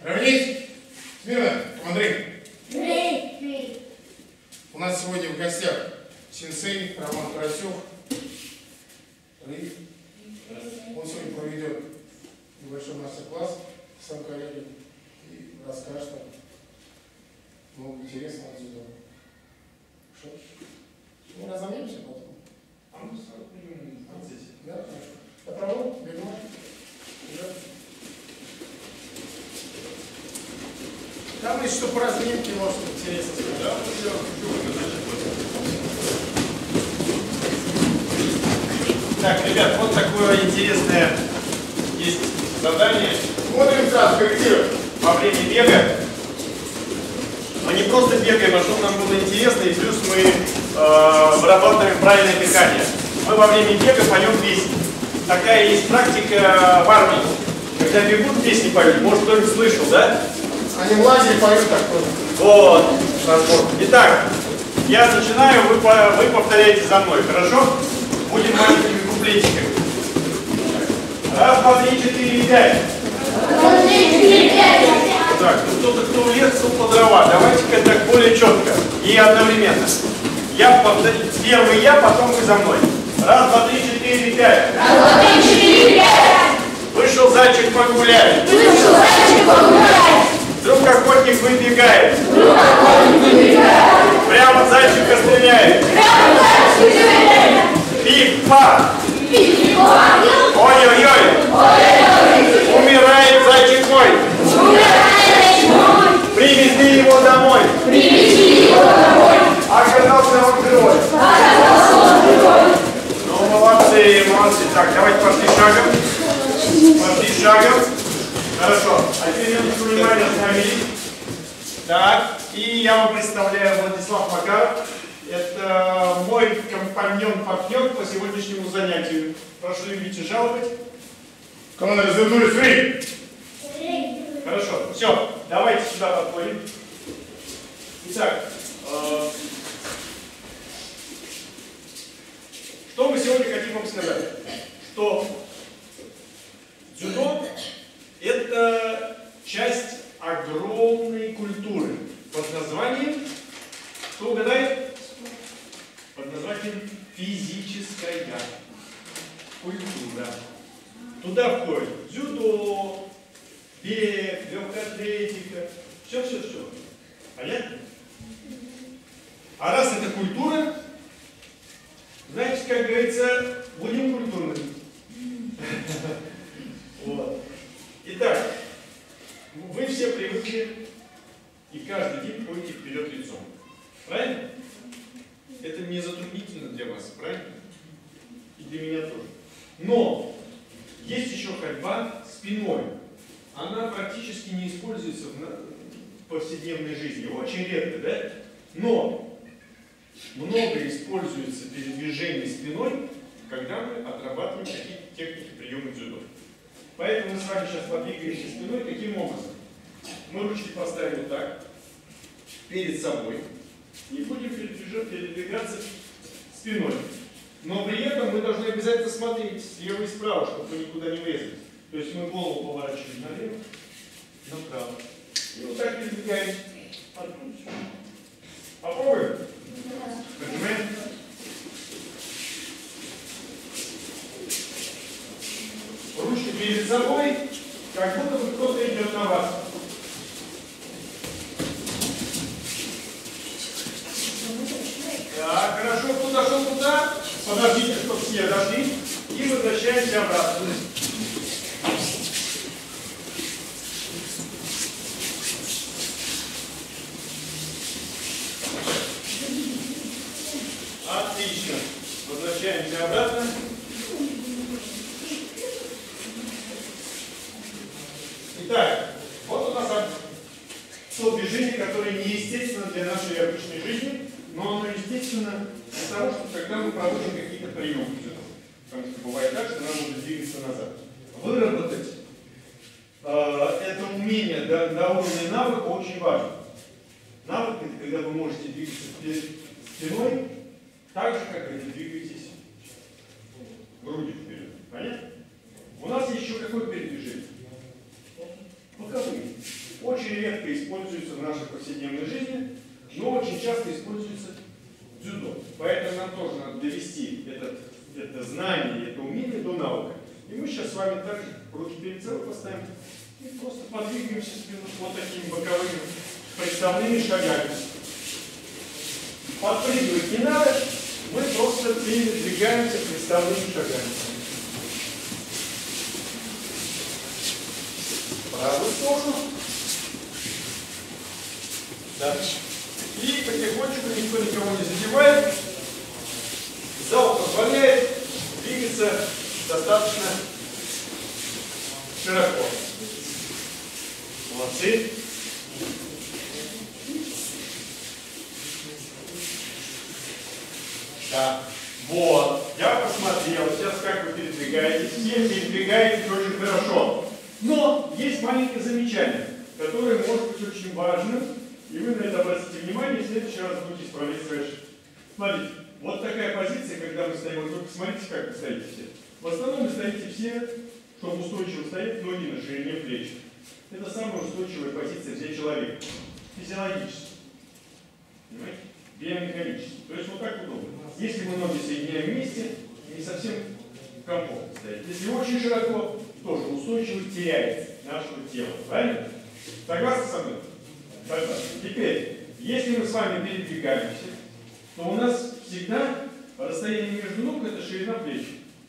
Равнись! Смирно! Андрей! У нас сегодня в гостях сенсей Роман Карасев. Он сегодня проведет небольшой мастер-класс в своем коллеге и расскажет нам много интересного отсюда. Что? Мы разомнемся потом? А мы сразу будем в процессе. Да, хорошо. Попробуем? Бегом? Да. Там есть что по разминке, может, интересно. Да, все, так, ребят, вот такое интересное есть задание. Смотрим сразу, корректируем. Во время бега. Мы не просто бегаем, а чтобы нам было интересно, и плюс мы вырабатываем правильное дыхание. Мы во время бега поем песни. Такая есть практика в армии. Когда бегут, песни поют. Может, кто-нибудь слышал, да? Они в лагере поют так тоже. Вот. Итак, я начинаю, вы повторяете за мной, хорошо? Будем маленькими куплетиками. Раз, два, три, четыре, пять. Так, ну кто-то, кто в лес, кто по дрова. Давайте-ка так более четко и одновременно. Я повторю, первый я, потом вы за мной. Раз, два, три, четыре, пять. Раз, два, три, четыре, пять. Вышел зайчик погулять. Вышел зайчик погулять. Вдруг охотник выбегает. Вдруг охотник выбегает. Прямо зайчика стреляет. Прямо зайчика стреляет. Пик-пак. Пик-пак. Ой-ой-ой. Ой-ой-ой. Умирает зайчик мой. Умирает зайчик мой. Привезли его домой. Привезли его домой. Оказался он герой. Оказался он герой. Ну, молодцы, молодцы. Так, давайте пошли шагом. Пошли шагом. Хорошо. А теперь минутку внимания остановились. Так, и я вам представляю Владислав Макаров. Это мой компаньон-партнер по сегодняшнему занятию. Прошу любить и жаловать. Команда развернулись, вы! Хорошо, все, давайте сюда подходим. Итак, что мы сегодня хотим вам сказать? Что дзюдо – это часть огромной культуры под названием, кто угадает? Под названием физическая культура. Туда входит дзюдо, бег, легкая атлетика, все. Понятно? А раз это культура, значит, как говорится, будем культурными. Вот. Итак, вы все привыкли и каждый день ходите вперед лицом. Правильно? Это не затруднительно для вас, правильно? И для меня тоже. Но есть еще ходьба спиной. Она практически не используется в повседневной жизни. Очень редко, да? Но много используется передвижение спиной, когда мы отрабатываем какие-то техники приема дзюдо. Поэтому мы с вами сейчас подвигаемся спиной. Каким образом? Мы ручки поставим вот так, перед собой, и будем передвигаться спиной. Но при этом мы должны обязательно смотреть слева и справа, чтобы мы никуда не врезались. То есть мы голову поворачиваем налево, направо. И вот так передвигаем. Попробуем? Нажимаем. Ручки перед собой, как будто бы кто-то идет на вас. Так, хорошо, кто дошел туда? Подождите, чтобы все дошли. И возвращаемся обратно. Отлично. Возвращаемся обратно. Итак, вот у нас то движение, которое неестественно для нашей обычной жизни, но оно естественно для того, что когда мы проводим какие-то приемы. Потому что бывает так, что нам нужно двигаться назад. Выработать это умение до уровня навыка очень важно. Навык – это когда вы можете двигаться спиной так же, как вы двигаетесь грудью вперед. Понятно? У нас есть еще какое передвижение? Боковые. очень редко используется в нашей повседневной жизни, но очень часто используется в дзюдо. Поэтому нам тоже надо довести это знание, это умение до навыка. И мы сейчас с вами также руки перед собой поставим и просто подвигаемся вот такими боковыми приставными шагами. Подпрыгивать не надо, мы просто передвигаемся приставными шагами. В правую сторону. Дальше. И потихонечку, никто никого не задевает. Зал позволяет двигаться достаточно широко. Молодцы. Да. Вот. Я посмотрел. Сейчас как вы передвигаетесь. Все передвигаетесь очень хорошо. Но есть маленькое замечание, которое может быть очень важным. И вы на это обратите внимание, и в следующий раз будете исправлять свои ошибки. Смотрите, вот такая позиция, когда мы стоим, вот вы посмотрите, как вы стоите все. В основном вы стоите все, чтобы устойчиво стоять, ноги на ширине плеч. Это самая устойчивая позиция для человека. Физиологически. Понимаете? Биомеханически. То есть вот так удобно. Если мы ноги соединяем вместе, не совсем комфортно стоять. Если очень широко, тоже устойчивость теряется нашего тела. Правильно? Согласны со мной? Теперь, если мы с вами передвигаемся, то у нас всегда расстояние между ног – это ширина плеч.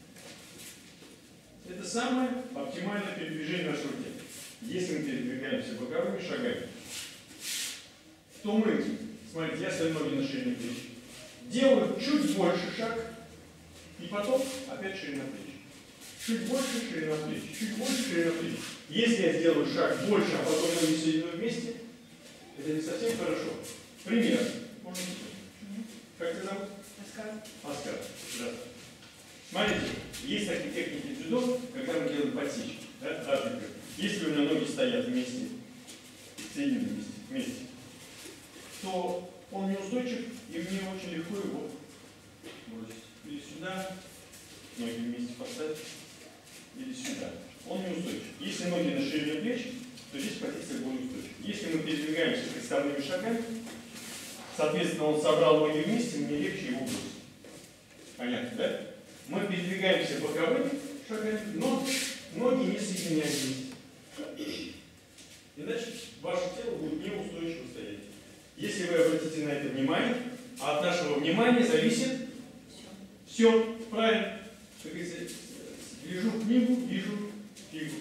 Это самое оптимальное передвижение нашего тела. Если мы передвигаемся боковыми шагами, то мы, смотрите, я ставлю ноги на ширине плеч, делаю чуть больше шаг, и потом опять ширина плеч. Чуть больше ширина плеч, чуть больше ширина плеч. Если я сделаю шаг больше, а потом ноги соединю вместе, это не совсем хорошо. Пример. Можно? Как тебя зовут? Оскар. Оскар. Да. Смотрите, есть такие техники дзюдо, когда мы делаем подсечки. Да? Если у меня ноги стоят вместе, соединены вместе, то он неустойчив, и мне очень легко его бросить. Или сюда, ноги вместе поставить, или сюда. Он неустойчив. Если ноги на ширине плеч, то здесь позиция более устойчива. Если мы передвигаемся приставными шагами, соответственно, он собрал ноги вместе, мне легче его бросить. Понятно, да? Мы передвигаемся боковыми шагами, но ноги не соединяем вместе. Иначе ваше тело будет неустойчиво стоять. Если вы обратите на это внимание, а от нашего внимания зависит все. Правильно. Как говорится, гляжу в книгу, вижу фигу.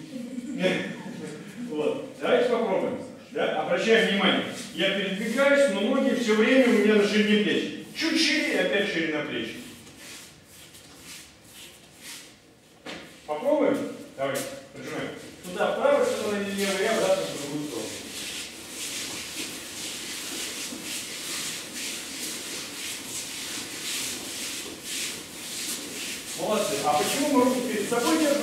Вот. Давайте попробуем. Да? Обращаем внимание. Я передвигаюсь, но ноги все время у меня на ширине плеч. Чуть шире, и опять ширина плеч. Попробуем? Давайте. Прижимаем. Туда в правую сторону или левую, и обратно в другую сторону. Молодцы. А почему мы руки перед собой держим?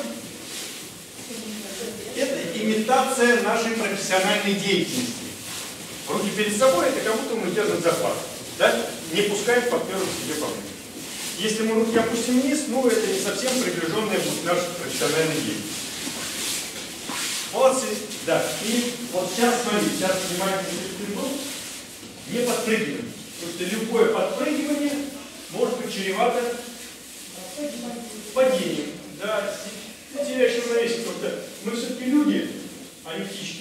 Это имитация нашей профессиональной деятельности. Руки перед собой, это как будто мы держим захват. Да? Не пускаем партнера к себе поближе. Если мы руки опустим вниз, ну это не совсем приближенная будет наша профессиональная деятельность. Молодцы. Да. И вот сейчас, смотрите, сейчас внимательно не подпрыгиваем. Потому что любое подпрыгивание может быть чревато падением. Да, теряющим равновесие. Потому что мы все-таки люди, а не птички.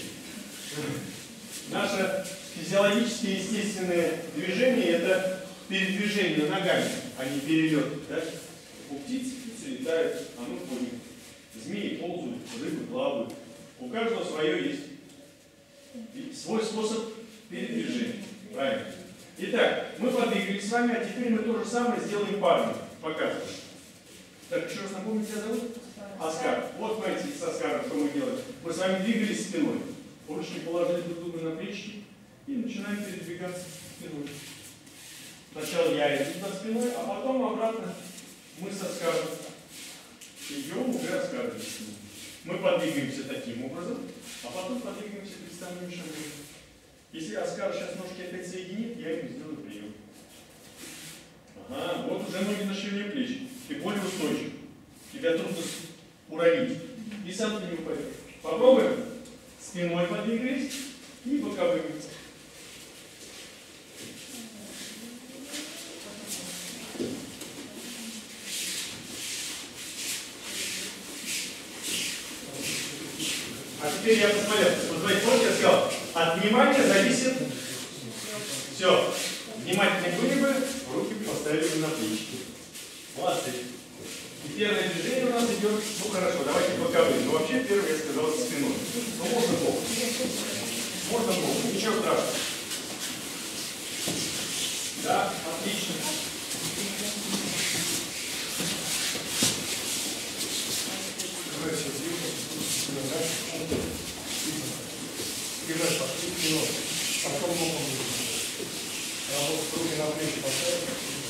Наше физиологическое естественное движение – это передвижение ногами, а не перелет. Да? У птиц летают, а мы ходим. Змеи ползают, рыбы плавают. У каждого свое есть. И свой способ передвижения. Правильно. Итак, мы подвигались с вами, а теперь мы то же самое сделаем парами. Показываем. Так, еще раз напомню, тебя зовут? Оскар. Вот смотрите, с Оскаром, что мы делаем. Мы с вами двигались спиной. Ручки положили друг другу на плечики и начинаем передвигаться спиной. Сначала я иду за спиной, а потом обратно мы с Оскаром идем, уже Оскар за спиной. Мы подвигаемся таким образом, а потом подвигаемся приставными шагами. Если Оскар сейчас ножки опять соединит, я ему сделаю прием. Ага, вот уже ноги на ширине плеч. Ты более устойчив. Тебя трудно уронить. И сам ты не упадешь. Попробуем. Спиной подвигались. и боковыми. А теперь я посмотрел. Вот смотрите, помните, я сказал, от внимания зависит все. Внимательны были бы, руки поставили бы на плечи. Молодцы. И первое движение у нас идет, ну хорошо, давайте боковые. Но вообще первое я сказал со спиной. Ну можно боком. Можно боком, ничего страшного. Да, отлично. Потом боком руки на плечи поставить.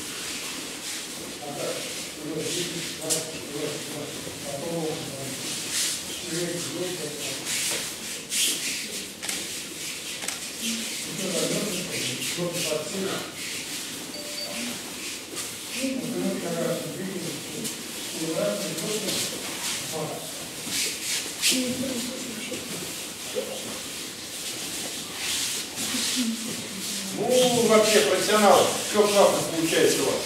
Ну, вообще, профессионал, все классно получается у вас.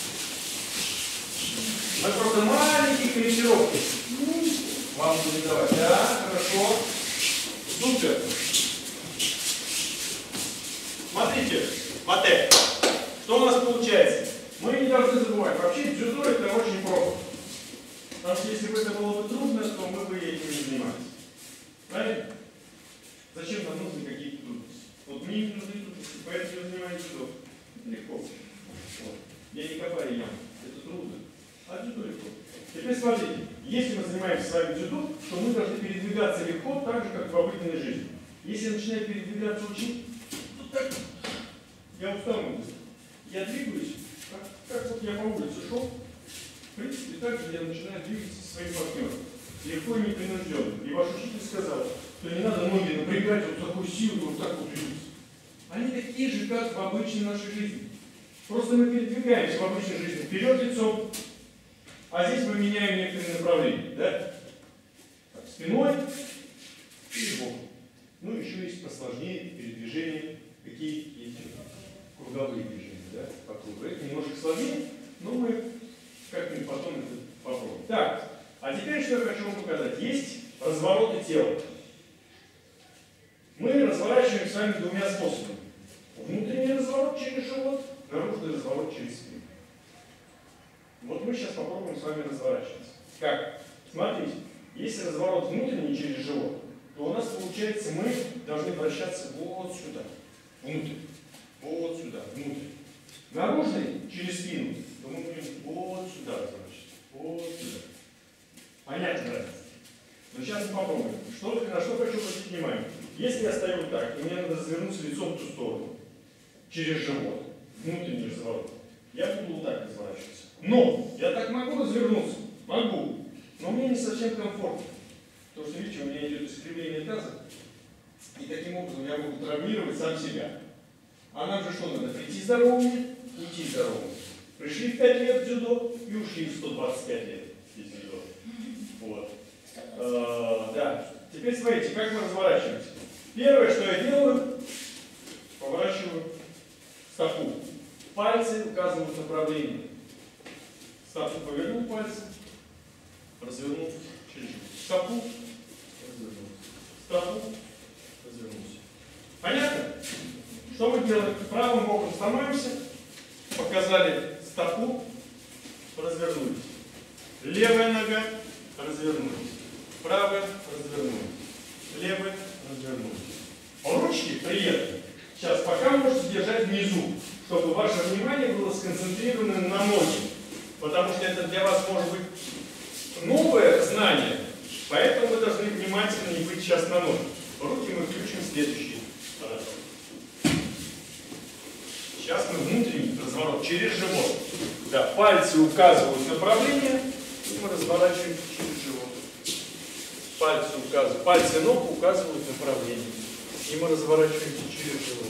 Мы просто маленькие корректировки. Вам будем давать. Да, хорошо. Супер. Смотрите, Мате, что у нас получается? Мы не должны забывать. Вообще, дзюдо это очень просто. Потому что если бы это было бы трудно, то мы бы этим не занимались. Правильно? Зачем нам нужны какие-то трудности? Вот мне не нужны трудности, поэтому я занимаюсь дзюдо. Легко. Вот. Я не копаю яму. Это трудно. А дзюдо легко. Теперь смотрите, если мы занимаемся с вами дзюдо, то мы должны передвигаться легко, так же, как в обыденной жизни. Если я начинаю передвигаться очень, то так, я устану. Я двигаюсь, как вот я по улице шел, в принципе, так же я начинаю двигаться со своим партнером. Легко и непринужденно. И ваш учитель сказал, что не надо ноги напрягать вот такую силу, вот так вот двигаться. Они такие же, как в обычной нашей жизни. Просто мы передвигаемся в обычной жизни вперед лицом, а здесь мы меняем некоторые направления, да? Так, спиной и боком. Ну, еще есть посложнее передвижения, какие есть круговые движения, да, по кругу. Это немножко сложнее, но мы как-нибудь потом это попробуем. Так, а теперь что я хочу вам показать. Есть развороты тела. Мы разворачиваем с вами двумя способами. Внутренний разворот через живот, наружный разворот через спину. Вот мы сейчас попробуем с вами разворачиваться. Как? Смотрите, если разворот внутренний через живот, то у нас получается мы должны вращаться вот сюда, внутрь. Вот сюда, внутрь. Наружный через спину, то мы будем вот сюда разворачиваться. Вот сюда. Понятно, да? Но сейчас мы попробуем. На что хочу обратить внимание. Если я стою вот так, и мне надо развернуться лицом в ту сторону, через живот, внутренний разворот, я буду вот так разворачиваться. Но я так могу развернуться? Могу. Но мне не совсем комфортно. Потому что, видите, у меня идет искривление таза. И таким образом я могу травмировать сам себя. А нам же что надо? Прийти здоровыми, уйти здоровыми. Пришли в 5 лет в дзюдо и ушли в 125 лет из дзюдо. Вот. Да. Теперь смотрите, как мы разворачиваемся. Первое, что я делаю, поворачиваю стопу. Пальцы указывают направление. Стопу повернул пальцы, развернул через стопу, развернулся. Стопу, развернулся. Понятно? Что мы делаем? Правым боком становимся, показали стопу, развернулись. Левая нога, развернулись. Правая, развернулись. Левая, развернулись. Ручки при этом сейчас пока можете держать внизу, чтобы ваше внимание было сконцентрировано на ноге. Потому что это для вас может быть новое знание, поэтому вы должны внимательно не быть сейчас на ноге. Руки мы включим в следующий раз. Сейчас мы внутренний разворот через живот. Да, пальцы указывают направление, и мы разворачиваем через живот. Пальцы указывают, пальцы ног указывают направление, и мы разворачиваемся через живот.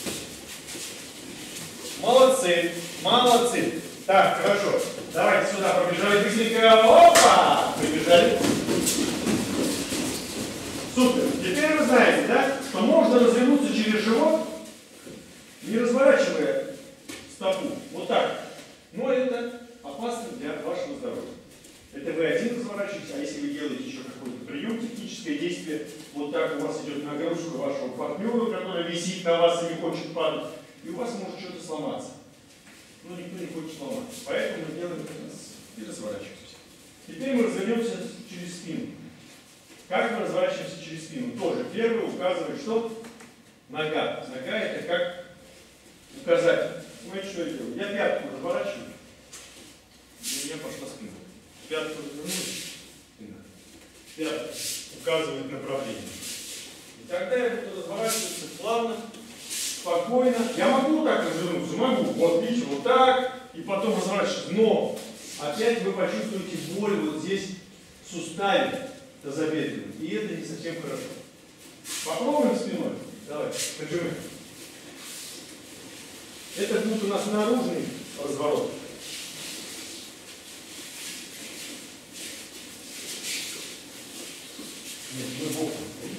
Молодцы, молодцы. Так, хорошо. Давайте сюда Пяточка, опа! Прибежали. Супер. Теперь вы знаете, да, что можно развернуться через живот, не разворачивая стопу. Вот так. Но это опасно для вашего здоровья. Это вы один разворачиваете, а если вы делаете еще какой-то прием, техническое действие, вот так у вас идет нагрузка вашего партнера, который висит на вас и не хочет падать, и у вас может что-то сломаться. Но никто не хочет сломаться. Поэтому мы делаем и разворачиваемся. Теперь мы развернемся через спину. Как мы разворачиваемся через спину? Тоже первый указывает, что? Нога. Нога это как указатель. Смотрите, что я делаю. Я пятку разворачиваю, и у меня пошла спина. Пятку развернули, спина. Пятка указывает направление. И тогда я буду разворачиваться плавно, спокойно. Я могу вот так развернуться, могу. Вот видите, вот так, и потом разворачиваться. Но опять вы почувствуете боль вот здесь в суставе тазобедренном. И это не совсем хорошо. Попробуем спиной. Давай, поджимай. Это будет у нас наружный разворот. Нет, мы боком.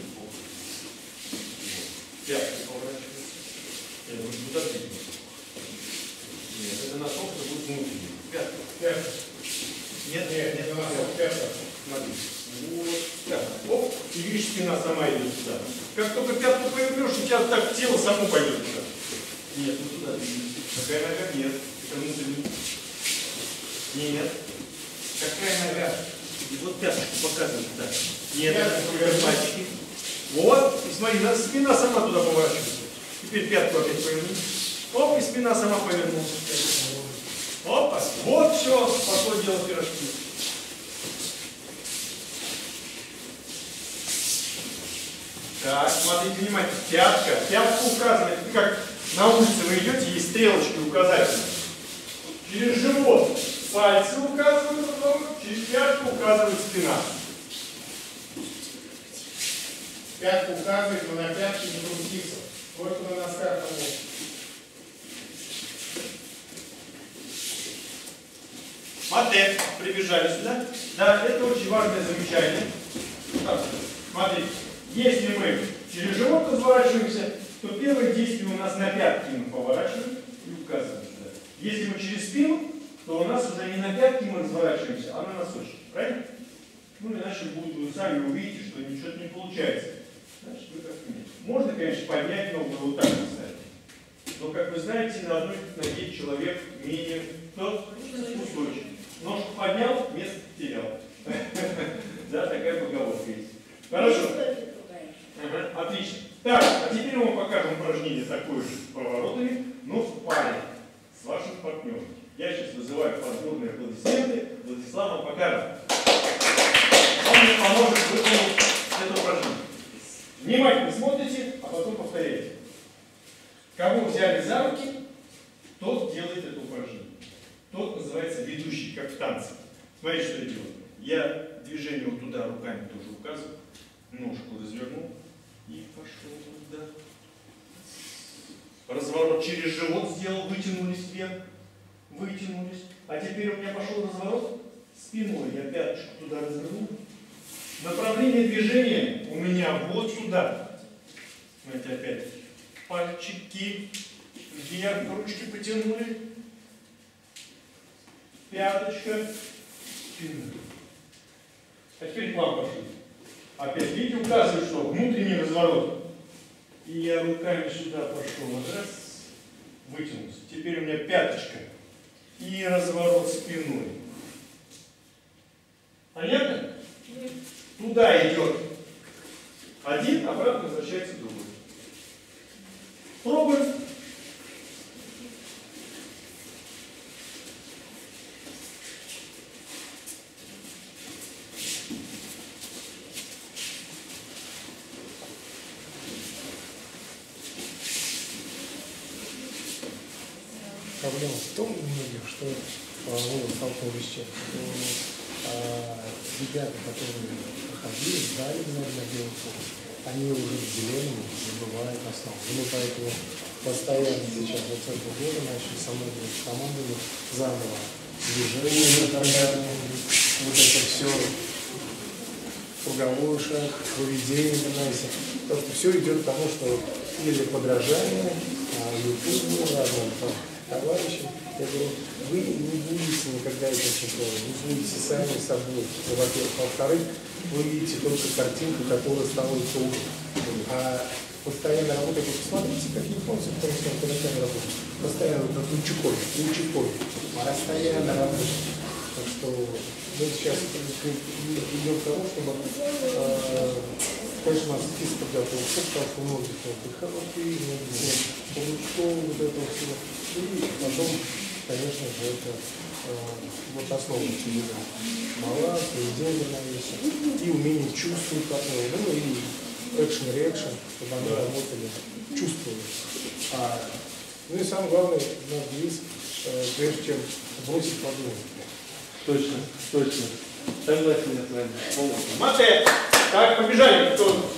Пятка поворачивается. Это будет туда двигаться. Нет, это носок, это будет внутренний. Пятка. Пятка. Нет, это носок, пятка. Смотри. Вот, пятка. Оп, и видишь, спина сама идет сюда. Как только пятку повернешь, у тебя так тело само пойдет туда. Нет, ну туда двигается. Какая нога? Нет. Это внутренний. Нет. Какая нога? И вот пяточку показывает туда. Нет, это пальчики. Вот, и смотри, спина сама туда поворачивается. Теперь пятку опять поверни. Оп, и спина сама повернулась. Опа, вот все, пошло делать пирожки. Так, смотрите, внимательно. Пятка указывает, как на улице вы идете, есть стрелочки указательные. Через живот пальцы указывают, через пятку указывает спина. Пятку указывает, но на пятке не крутится. Только на носках того. Модель. Прибежали сюда. Да, это очень важное замечание. Так, смотрите. Если мы через живот разворачиваемся, то первое действие у нас на пятки мы поворачиваем и указываем сюда. Если мы через спину, то у нас уже не на пятки мы разворачиваемся, а на носочки. Правильно? Ну, иначе будет, вы сами увидите, что ничего не получается. Значит, вы как-то нет. Можно, конечно, поднять ногу вот так поставить. Но, как вы знаете, на одной ноге человек менее устойчив. Ножку поднял, место потерял. Да, такая поговорка есть. Хорошо. Отлично. Так, а теперь мы вам покажем упражнение такое же с поворотами, но в паре с вашим партнером. Я сейчас вызываю подборные аплодисменты. Владислав вам покажет. Он мне поможет выполнить это упражнение. Внимательно смотрите, а потом повторяйте. Кого взяли за руки, тот делает это упражнение. Тот называется ведущий, как в танце. Смотрите, что я делаю. Я движение вот туда руками тоже указываю. Ножку развернул и пошел туда. Разворот через живот сделал, вытянулись вверх. Вытянулись. А теперь у меня пошел разворот спиной. Я пяточку туда развернул. Направление движения у меня вот сюда. Смотрите, опять. Пальчики вверх, ручки потянули. Пяточка, спина. А теперь к вам пошли. Опять, видите, указывает, что внутренний разворот. И я руками сюда пошел. Раз, вытянулся. Теперь у меня пяточка. И разворот спиной. Понятно? Туда идет один, обратно возвращается другой. Пробуем. Проблема в том, что мы столкнулись с чем, ребята, которые проходили, сдали на белый фон, они уже в зеленом забывают основу. Мы поэтому постоянно сейчас 2020 года начали со многими командами заново движение, все круговой шаг, выведение становится. Потому что все идет к тому, что или подражание, YouTube, разным товарищам. Я говорю, вы не будете никогда этим чемпионом, вы будете сами собой, во-первых. Во-вторых, вы видите только картинку, которая становится лучше. А постоянно работать, вы посмотрите, как японцы, потому что постоянно работают. Постоянно вот лучикой, постоянно работают. Так что мы сейчас идем к тому, чтобы, конечно, у нас список подготовки, потому что у многих выходов, получков, вот этого всего. И потом, конечно же, это вот основа всегда. Баланс, поведение навеса, и умение чувствовать партнера, ну и экшен-реакшн, чтобы они работали, чувствовали. Ну и самое главное, наш девиз, прежде чем бросить, подумать. Точно, точно. Согласен я с вами. Мате! Так, побежали.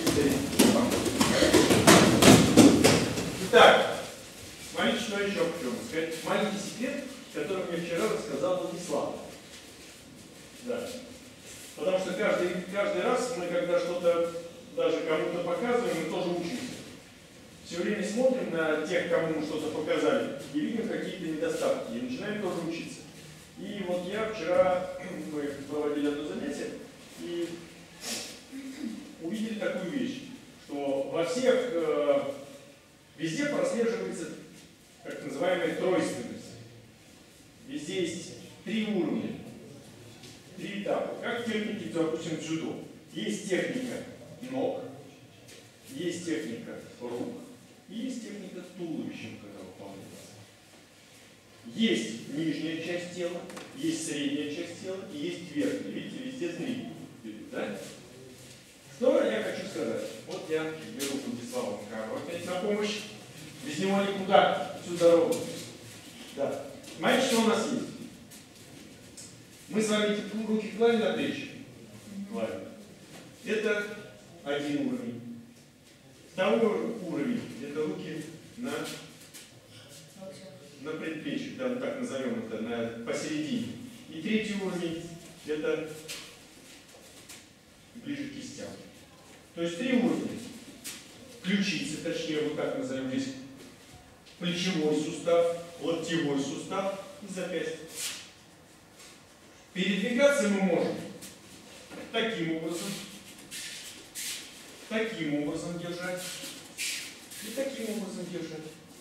Итак, смотрите, что еще хочу сказать. Маленький секрет, который мне вчера рассказал Владислав. Да. Потому что каждый раз мы, когда что-то даже кому-то показываем, мы тоже учимся. Все время смотрим на тех, кому мы что-то показали, и видим какие-то недостатки, и начинаем тоже учиться. И вот я вчера, мы проводили одно занятие, и увидели такую вещь, что во всех, везде прослеживается так называемая тройственность. Везде есть 3 уровня, 3 этапа. Как в технике, допустим, дзюдо. Есть техника ног, есть техника рук, и есть техника туловищем, которая выполняется. Есть нижняя часть тела, есть средняя часть тела и есть верхняя. Видите, везде змеи. Да? Что я хочу сказать? Вот я беру Владислава Макарова опять на помощь. Без него никуда, всю дорогу. Да. Знаете, что у нас есть? Мы с вами эти руки клали на плечи. Клали. Это один уровень. Второй уровень – это руки на предплечье, да, так назовем это, посередине. И третий уровень – это ближе к кистям. То есть 3 уровня. Ключицы, точнее, вот так назовем здесь, плечевой сустав, локтевой сустав и запястье. Передвигаться мы можем таким образом держать и таким образом держать.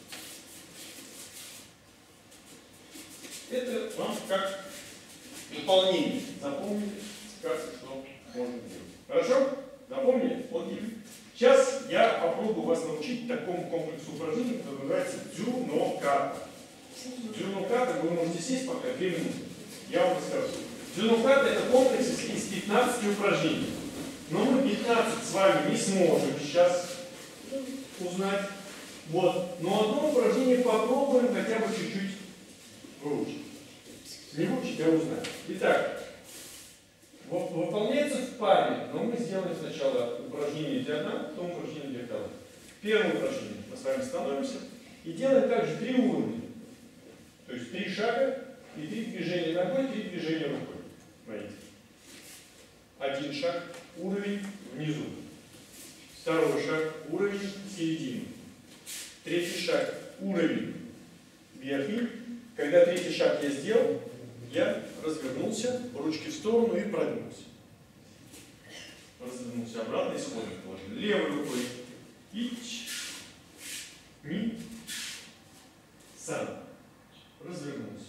Это вам как дополнение. Запомнили, как и что можно делать. Хорошо? Запомнили? Окей. Сейчас я попробую вас научить такому комплексу упражнений, который называется дзюноката. Дзюноката, вы можете сесть пока 2 минуты. Я вам расскажу. Дзюноката — это комплекс из 15 упражнений. Но мы 15 с вами не сможем сейчас узнать. Вот. Но одно упражнение попробуем хотя бы чуть-чуть выучить. Не выучить, а узнать. Итак, выполняется в паре, но мы сделаем сначала упражнение для одного, потом упражнение для второго. Первое упражнение. Мы с вами становимся и делаем также 3 уровня. То есть 3 шага и 3 движения ногой, 3 движения рукой. Смотрите. 1 шаг, уровень внизу. 2 шаг, уровень в середину. 3 шаг, уровень верхний. Когда 3 шаг я сделал, я развернулся, ручки в сторону и прогнулся. Развернулся обратно и исходно положил. Левой рукой. Ич. Ни. Сан. Развернулся.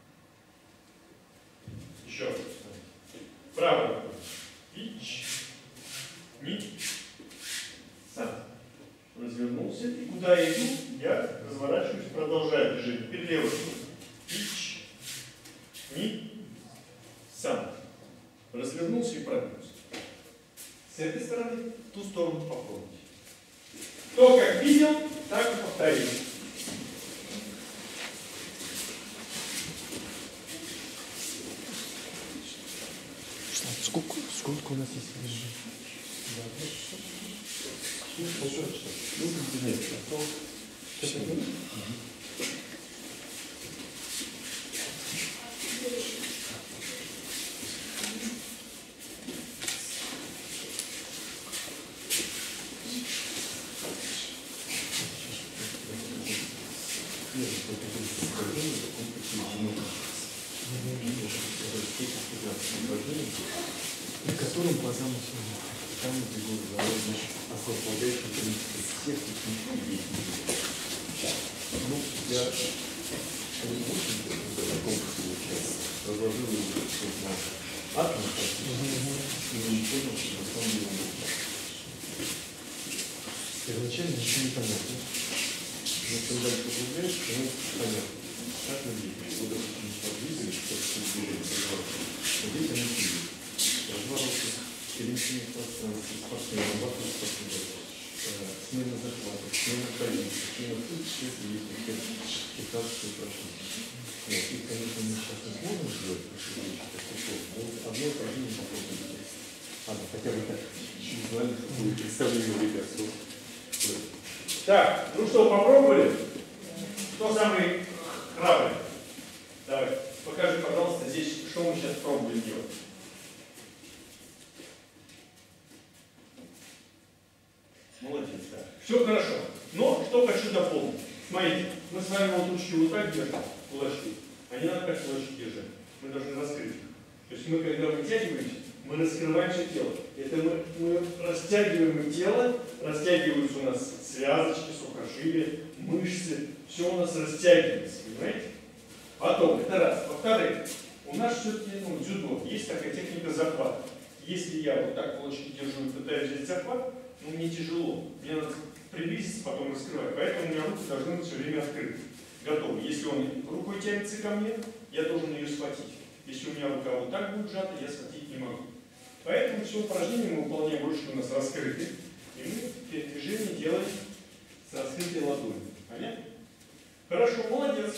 Еще раз. Правой рукой. Ич. Ни. Сан. Развернулся. И куда я иду, я разворачиваюсь, продолжаю движение. Теперь левой рукой. Ич. Ни. Сан. Развернулся и прогнулся. С этой стороны, в ту сторону попробуйте. Кто как видел, так и повторил. Сколько у нас есть режим? упражнение, при котором по замыслу там фигуры заложены основополагающие принципы всех технических действий. Ну, я не очень таком сейчас разложил его на атом практически, и не понял, что на самом деле он был. Первоначально ничего не понятно. Но чем дальше углубляешь, то понятно. Как мы двигаем? Вот, допустим, подвигали, что-то движение разворачивается. Вот здесь они двигают. Разворачиваются, перемещение пространства, спортсмен, вокруг спортсмена, смена захватов, смена позиции, смена тут, если есть какие-то упражнения. Вот. И, конечно, мы сейчас не сможем сделать наши вещи, как условно, но вот одно упражнение попробуем сделать. Ладно, хотя бы так, визуально, чтобы представление у ребят. Так, ну что, попробовали? Кто самый храбрый? Давай, покажи, пожалуйста, здесь, что мы сейчас пробуем делать. Молодец, да. Все хорошо. Но что хочу дополнить. Смотрите, мы с вами вот ручки вот так держим, кулачки. А не надо как кулачки держать. Мы должны раскрыть их. То есть мы, когда вытягиваемся, мы раскрываем все тело. Это мы растягиваем тело, растягиваются у нас связочки, сухожилия, мышцы. Все у нас растягивается, понимаете? Потом, это раз. Во-вторых, у нас все-таки дзюдо. Есть такая техника захвата. Если я вот так кулачки держу и пытаюсь взять захват, ну, мне тяжело. Мне надо приблизиться, потом раскрывать. Поэтому у меня руки должны быть все время открыты. Готовы. Если он рукой тянется ко мне, я должен ее схватить. Если у меня рука вот так будет сжата, я схватить не могу. Поэтому все упражнения мы выполняем больше, у нас раскрыты. И мы передвижение делаем с раскрытой ладонью. Понятно? Хорошо, молодец.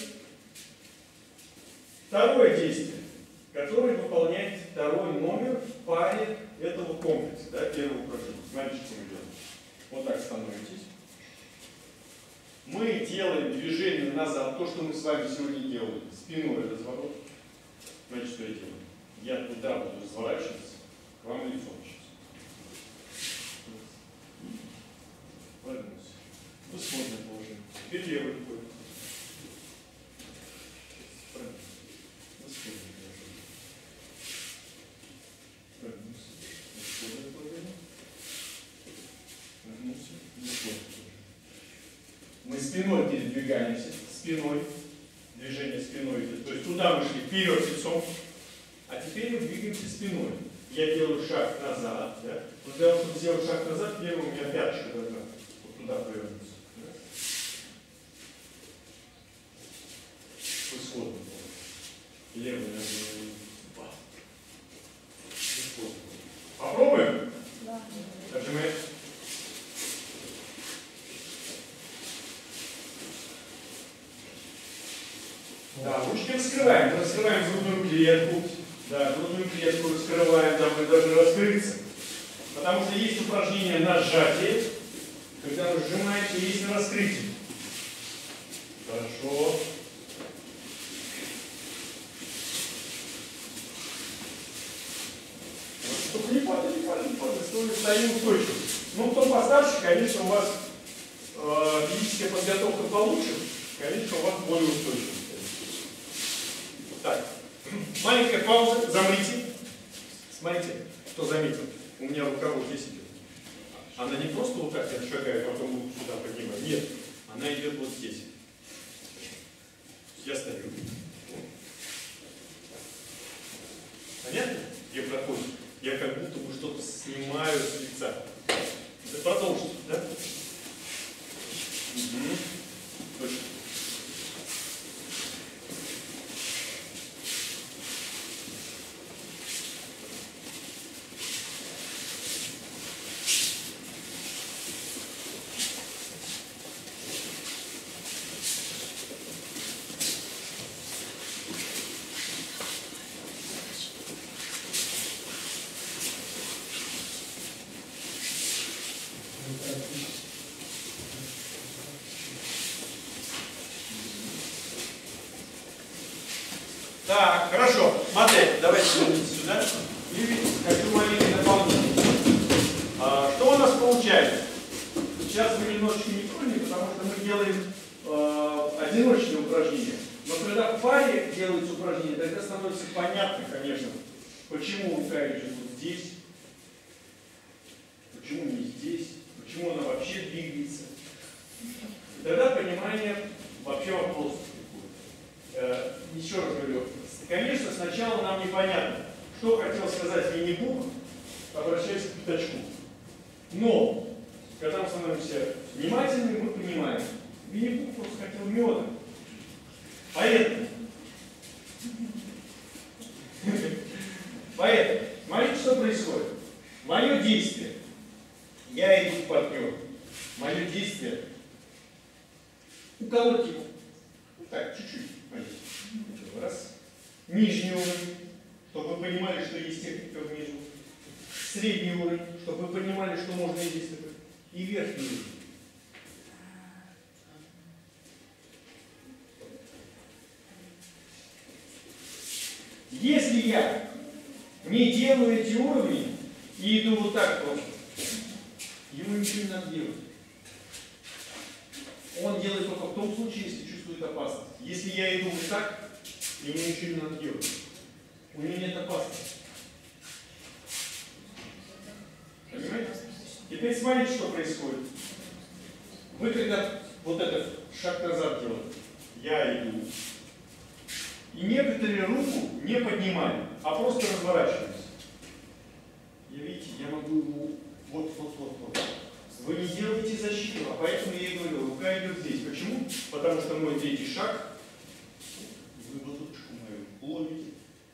Второе действие, которое выполняет второй номер в паре этого комплекса, да, первого упражнения. Смотрите, что мы делаем. Вот так становитесь. Мы делаем движение назад, то, что мы с вами сегодня делали. Спиной разворот. Значит, что я делаю? Я туда буду разворачиваться, к вам лицом сейчас. Повернулся. Исходное положение. Теперь левой рукой. Исходное положение. Повернулся. Исходное положение. Повернулся. Исходное положение. Мы спиной передвигаемся. Спиной. Движение спиной. То есть туда мы шли вперед лицом. А теперь мы двигаемся спиной. Я делаю шаг назад. Да? Вот для того, чтобы сделать шаг назад, первым у меня пяточка должна вот туда повернуться. Да? Исходно. Левый ногой. Исходно. Попробуем? Да. Отжимаем. Да, ручки раскрываем. Раскрываем грудную клетку. Да, грудную клетку раскрываем, да, мы должны раскрыться. Потому что есть упражнение на сжатие, когда мы сжимаемся, есть на раскрытие. Хорошо. Только не падай, не падай, не падай. Стоим устойчиво. Ну, кто постарше, конечно, у вас физическая подготовка получше, конечно, у вас более устойчиво. Так, маленькая пауза, замрите. Смотрите, кто заметил, у меня рука вот здесь идет. Она не просто вот так я шагаю, потом вот сюда поднимаю. Нет, она идет вот здесь. Я стою. Понятно? Где проходит? Я как будто бы что-то снимаю с лица. Это продолжится, да? Угу. Точно. Так, хорошо. Модель, давайте вернемся сюда. И хочу маленькое дополнение. Что у нас получается? Сейчас мы немножечко не трудим, потому что мы делаем одиночные упражнения. Но когда в паре делается упражнение, тогда становится понятно, конечно, Почему рука идет вот здесь? Почему не здесь? Почему она вообще двигается? И тогда понимание вообще вопросов приходит. Еще раз говорю, конечно, сначала нам непонятно, что хотел сказать Винни-Пух, обращаясь к пятачку. Но, когда мы становимся внимательными, мы понимаем, Винни-Пух просто хотел меда. Поэтому, смотрите, что происходит. Мое действие. Я иду к партнеру. Мое действие. Уколоть его. Вот так, чуть-чуть. Раз. Нижний уровень, чтобы вы понимали, что есть техника внизу. Средний уровень, чтобы вы понимали, что можно и действовать. И верхний уровень. Если я не делаю эти уровни и иду вот так просто, ему ничего не надо делать. Он делает только в том случае, если чувствует опасность. Если я иду вот так, ему ничего не надо делать. У него нет опасности. Понимаете? Теперь смотрите, что происходит. Вы когда вот этот шаг назад делаете, я иду. И некоторые руку не поднимали, а просто разворачивались. И видите, я могу его вот. Вы не делаете защиту, а поэтому я и говорю, рука идет здесь. Почему? Потому что мой третий шаг, вы лодочку мою ловите.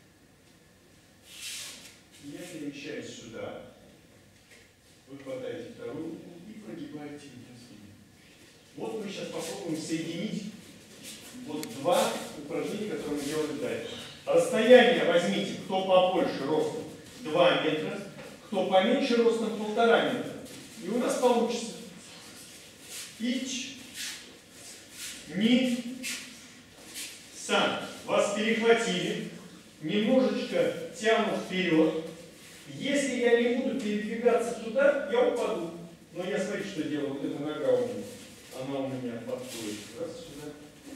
Я перемещаюсь сюда. Вы хватаете вторую руку и прогибаете меня спину. Вот мы сейчас попробуем соединить вот два упражнения, которые мы делали дальше. Расстояние возьмите, кто побольше ростом 2 метра, кто поменьше ростом 1,5 метра. И у нас получится ич, ни, сан. Вас перехватили, немножечко тяну вперед. Если я не буду передвигаться туда, я упаду. Но я смотрите, что делаю. Вот эта нога у меня. Она у меня подходит. Раз сюда.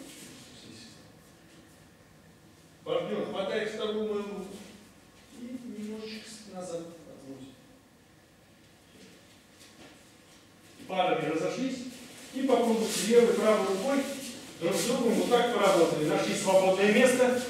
Партнер хватает вторую мою руку и немножечко назад отводит. Парами разошлись и попробуйте левой и правой рукой друг с другом вот так поработали. Нашли свободное место.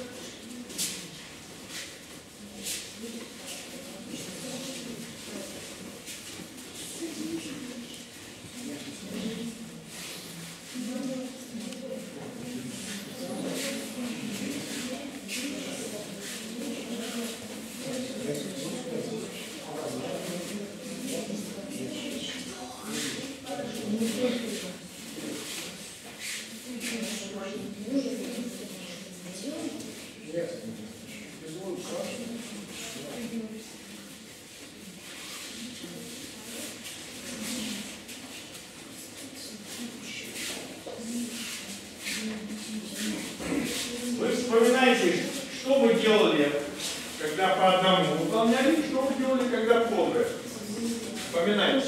Вы вспоминаете, что вы делали, когда по одному выполняли, что вы делали, когда подвое. Вспоминайте.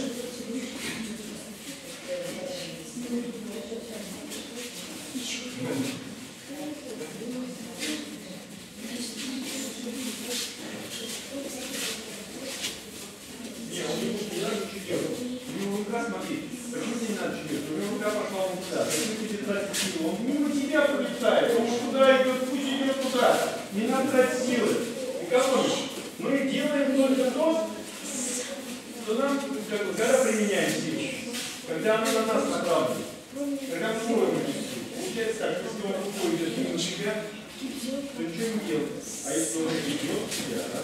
Нет, у него не надо ничего делать. У него рука, смотри, почему не надо ничего делать? У него рука пошла вон туда. Почему тебе тратить силу? Он мимо тебя пролетает. Он куда идет, пусть идет туда. Не надо тратить силы. Экономишь. Мы делаем только то, что нам, когда применяем силу. Когда она на нас направлена. Когда мы строим эту силу. Получается так, если он рукой идет мимо тебя, то ничего не делает. А если он идет тебя, раз.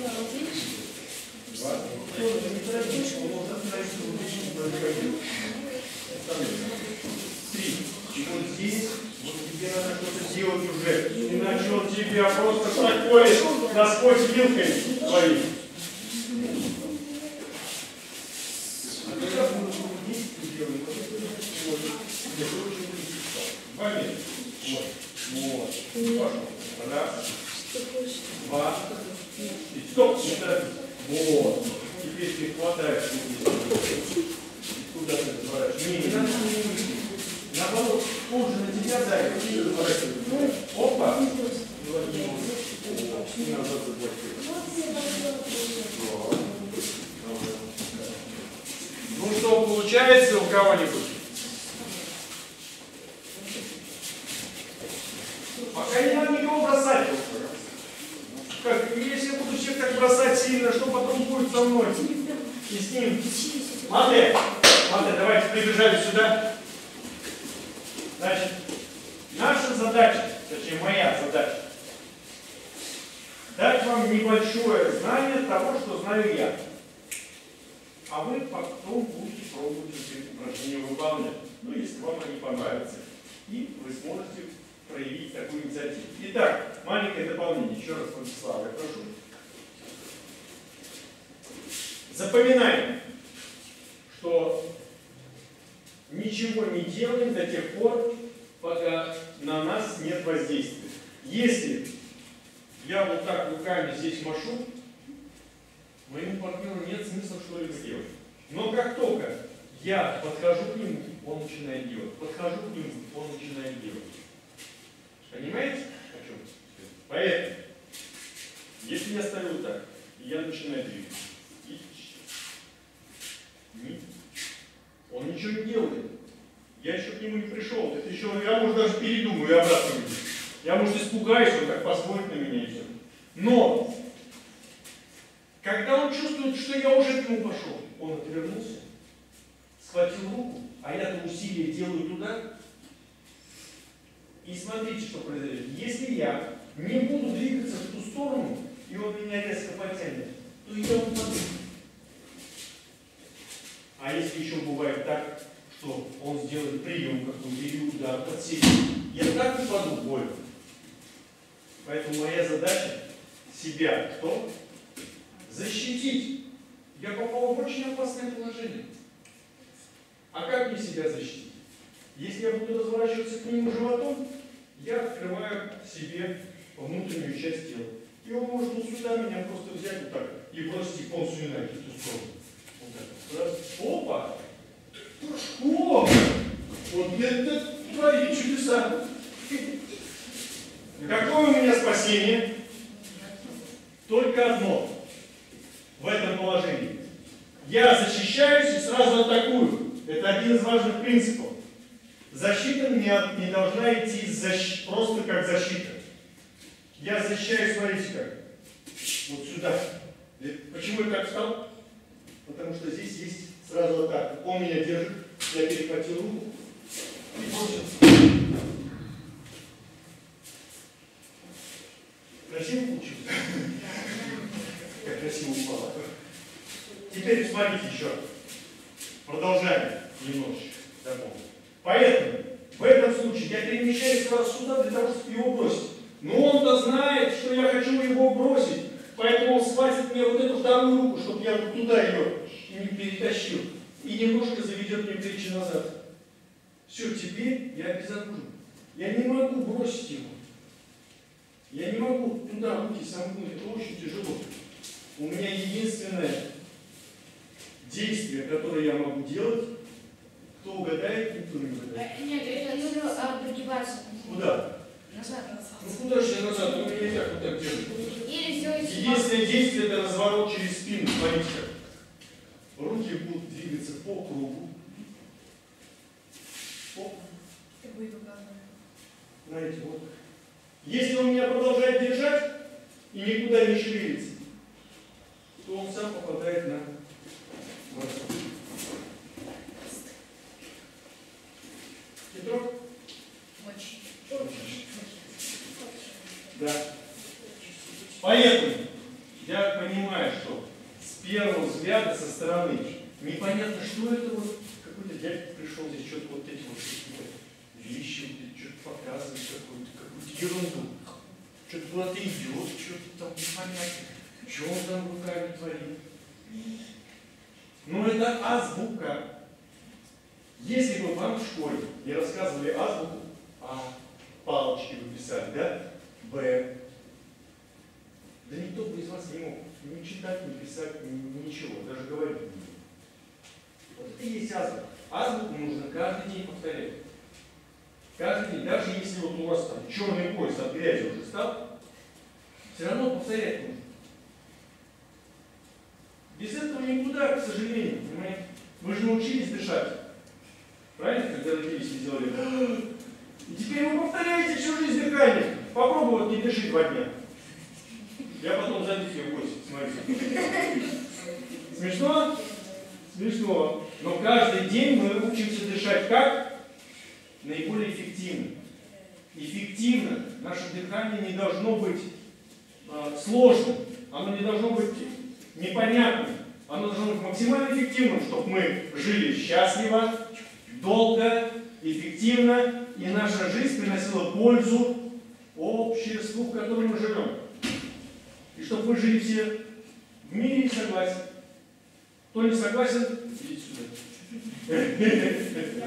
Два. Тоже не торопись, он может остановиться, вот здесь не происходит. Три. И вот здесь, вот тебе надо что-то делать уже. Иначе он тебя просто проколет насквозь вилкой твоей. А когда мы здесь делаем, вот. 2 метра. Вот. Пошел. Раз. Два. И стоп, не торопись. Вот. Теперь ты хватаешь куда ты разворачиваешь. Не надо не мысли. Наоборот, он же на тебя давит, и разворачивает. Опа! Не назад заблокируй. Ну что, получается у кого-нибудь? Пока не надо никого бросать. Как, если я буду всех так бросать сильно, что потом будет со мной? И с ним. Смотри, давайте прибежали сюда. Значит, наша задача, точнее моя задача, дать вам небольшое знание того, что знаю я. А вы потом будете пробовать эти упражнения выполнять. Ну, если вам они понравятся. И вы сможете проявить такую инициативу. Итак, маленькое дополнение. Еще раз, Владислав, я прошу. Запоминаем, что ничего не делаем до тех пор, пока на нас нет воздействия. Если я вот так руками здесь машу, моему партнеру нет смысла что-либо делать. Но как только я подхожу к нему, он начинает делать. Подхожу к нему, он начинает делать. Понимаете, о чем? Поэтому, если я ставлю так, и я начинаю двигаться, он ничего не делает. Я еще к нему не пришел. Это еще, я, может, даже передумаю и обратно иду. Я, может, испугаюсь, он так посмотрит на меня и все. Но, когда он чувствует, что я уже к нему пошел, он отвернулся, схватил руку, а я-то усилие делаю туда. И смотрите, что произойдет. Если я не буду двигаться в ту сторону, и он меня резко потянет, то я упаду. А если еще бывает так, что он сделает прием какой-то или удар, подсечет, я так упаду больно. Поэтому моя задача себя что? Защитить. Я попал в очень опасное положение. А как мне себя защитить? Если я буду разворачиваться к нему животом, я открываю себе внутреннюю часть тела. И он может вот сюда меня просто взять вот так и бросить и полностью на эту сторону. Вот так. Раз. Опа! О! Вот это творит чудеса. Какое у меня спасение? Только одно. В этом положении. Я защищаюсь и сразу атакую. Это один из важных принципов. Защита не должна идти просто как защита. Я защищаюсь, смотрите как. Вот сюда. Почему я так встал? Потому что здесь есть сразу атака. Он меня держит, я перехватил руку и бросил. Красиво получилось? Как красиво упало. Теперь смотрите еще. Продолжаем немножечко. Поэтому в этом случае я перемещаюсь сразу сюда для того, чтобы его бросить. Но он-то знает, что я хочу его бросить. Поэтому он схватит мне вот эту вторую руку, чтобы я вот туда ее не перетащил. И немножко заведет мне плечи назад. Все, теперь я безоружен. Я не могу бросить его. Я не могу туда руки сомкнуть. Это очень тяжело. У меня единственное действие, которое я могу делать, кто угадает, никто не угадает. Нет, это нужно прогибаться. Куда? Назад. Ну куда же я назад? Ну нельзя вот так делать. Или сделать... Единственное действие — это разворот через спину. Смотрите как. Руки будут двигаться по кругу. Оп. Знаете, вот. Если он меня продолжает держать и никуда не шевелится, то он сам попадает на бросок. Петров? Да. Поэтому я понимаю, что с первого взгляда со стороны непонятно, что это вот какой-то дядька пришел здесь, что-то вот эти вот какие-то вещи, что-то показывает, какую-то ерунду. Что-то куда-то идет, что-то там непонятно. Что он там руками творит? Ну это азбука. Если бы вам в школе не рассказывали азбуку, А, палочки вы писали, да? Б. Да никто бы из вас не мог ни читать, ни писать, ничего, даже говорить не мог. Вот это и есть азбука. Азбуку нужно каждый день повторять. Каждый день, даже если вот у вас там черный пояс от грязи уже стал, все равно повторять нужно. Без этого никуда, к сожалению, понимаете? Вы же научились дышать. Правильно? Когда родились и делали. И теперь вы повторяете всю жизнь дыхание. Попробуй вот не дыши 2 дня. Я потом зайду тебе в гости, смотрите. Смешно? Смешно. Но каждый день мы учимся дышать как? Наиболее эффективно. Эффективно. Наше дыхание не должно быть сложным. Оно не должно быть непонятным. Оно должно быть максимально эффективным, чтобы мы жили счастливо, долго, эффективно, и наша жизнь приносила пользу обществу, в котором мы живем. И чтобы мы жили все в мире и согласии. Кто не согласен, идите сюда.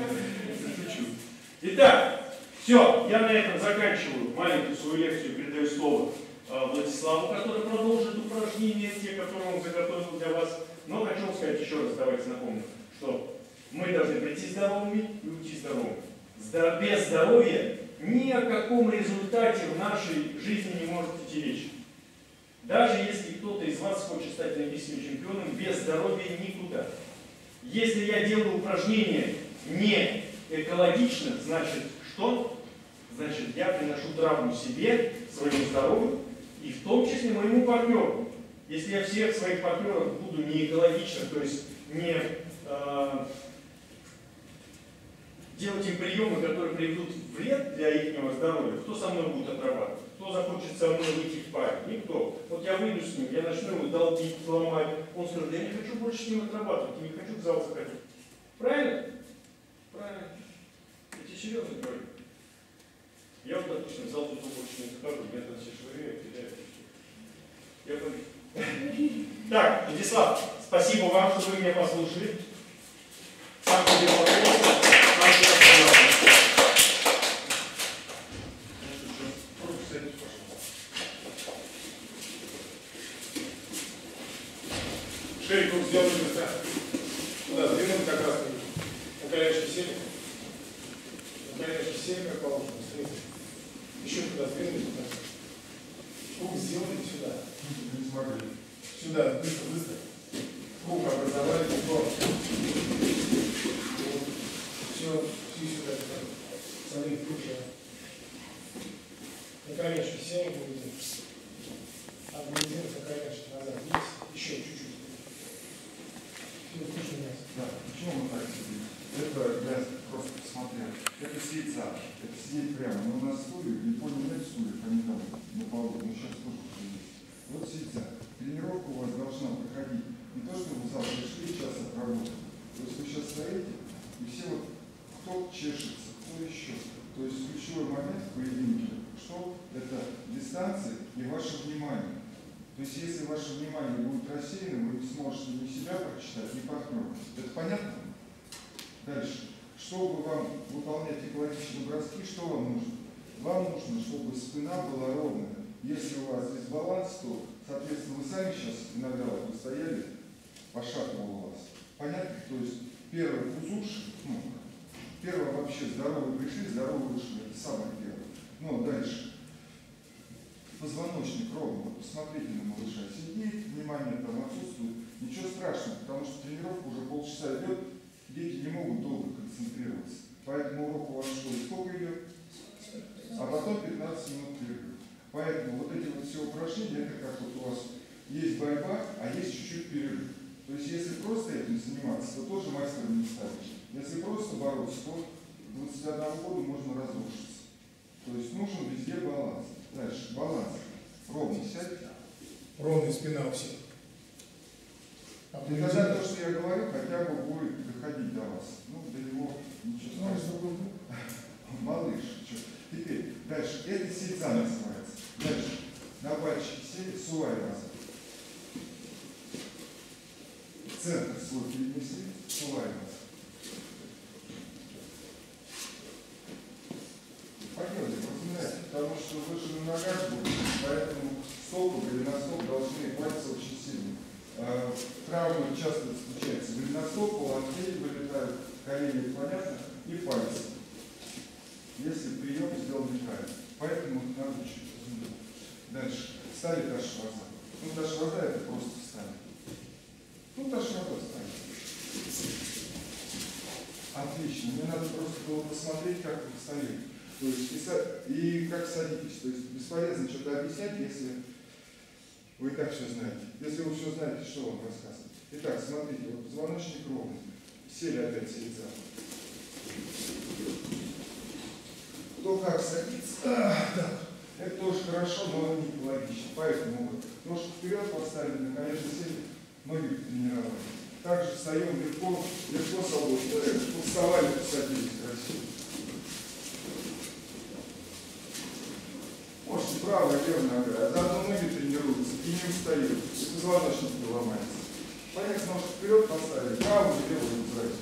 Итак, все, я на этом заканчиваю маленькую свою лекцию, передаю слово Владиславу, который продолжит упражнения, те, которые он заготовил для вас. Но хочу вам сказать еще раз, давайте напомню, что мы должны прийти здоровыми и уйти здоровыми. Без здоровья ни о каком результате в нашей жизни не может идти речь. Даже если кто-то из вас хочет стать олимпийским чемпионом, без здоровья никуда. Если я делаю упражнения не экологично, значит что? Значит, я приношу травму себе, своему здоровью и в том числе моему партнеру. Если я всех своих партнеров буду не экологично, то есть не делать им приемы, которые приведут вред для их здоровья, кто со мной будет отрабатывать? Кто захочет со мной выйти в паре? Никто. Вот я выйду с ним, я начну его долбить, ломать. Он скажет, да я не хочу больше с ним отрабатывать, я не хочу в зал заходить. Правильно? Правильно. Я тебе серьезно говорю. Я вот, допустим, в зал тут больше не захожу, меня там все швыряют, кидают. Я победил. Так, Владислав, спасибо вам, что вы меня послушали. Сам тебе поклонился, сам тебе остановился. Шею круг сделали быстро. Туда сдвинуть как раз на коленочке сели. На коленочке сели, как положено, сели. Еще туда сдвинули. Круг сделали сюда. Не смогли. Сюда, быстро, быстро. Круг образовали, кругом. Все сюда. Смотри, круче. На коленочке сели, будем. Объединим на коленочке назад. Есть. Еще чуть-чуть. Да, почему мы так сидим? Это я просто посмотрел. Это сидеть это сидеть прямо. Мы у нас стулья, в Японии нет стульев, они там на полу. Ну сейчас тоже есть. Вот сидеть. Тренировка у вас должна проходить. Не то, что вы в зал пришли, час отработали. То есть вы сейчас стоите, и все вот кто чешется, кто еще. То есть ключевой момент в поединке, что это дистанция и ваше внимание. То есть, если ваше внимание будет рассеяно, вы не сможете ни себя прочитать, ни партнера. Это понятно? Дальше. Чтобы вам выполнять экологичные броски, что вам нужно? Вам нужно, чтобы спина была ровная. Если у вас здесь баланс, то, соответственно, вы сами сейчас иногда вот вы стояли, пошатывало вас. Понятно? То есть, первый пузушек, первое вообще здоровые пришли, здоровые вышли. Это самое первое. Ну, дальше. Позвоночник ровно. Вот посмотрите на малыша. Сидит, внимание там отсутствует. Ничего страшного, потому что тренировка уже полчаса идет, дети не могут долго концентрироваться. Поэтому урок у вас школе сколько идет? А потом 15 минут перерыв. Поэтому вот эти вот все упражнения, это как вот у вас есть борьба, а есть чуть-чуть перерыв. То есть если просто этим заниматься, то тоже мастером не станешь. Если просто бороться, то 21 года можно разрушиться. То есть нужен везде баланс. Дальше, баланс. Ровно сядь. Ровная спина у всех. И тогда то, что я говорю, хотя бы будет доходить до вас. Ну, до него ничего страшного. Малыш, что? Теперь, дальше. Это сидза называется. Дальше. На пальчики сели, сувай назад. Центр свой перенесли, сувай назад. Пойдемте, разумеется, потому что выше на ногах будет, поэтому стопы, голеностоп должны пальцы очень сильно. Травмы часто случаются. Голеностоп, локтей вылетают, колени, понятно, и пальцы. Если прием сделан неправильно. Поэтому надо чуть разуметь. Дальше. Стали ташваза. Ну, ташваза это просто встали. Ну, та широко станет. Отлично. Мне надо просто было посмотреть, как вы встали. То есть, и как садитесь. То есть, бесполезно что-то объяснять, если вы и так все знаете. Если вы все знаете, что вам рассказывать. Итак, смотрите, вот позвоночник ровный. Сели опять с лица. Кто как садится. Да. Это тоже хорошо, но не экологично. Поэтому вот ножку вперед поставили, на колено сели, ноги тренировали. Также встаем легко собой. Вставали, посадились красиво. Можете правая, левая нога, а заодно ноги тренируются и не устают. И позвоночник не ломается. Понятно, ножку вперед поставили, правую и левую убираете.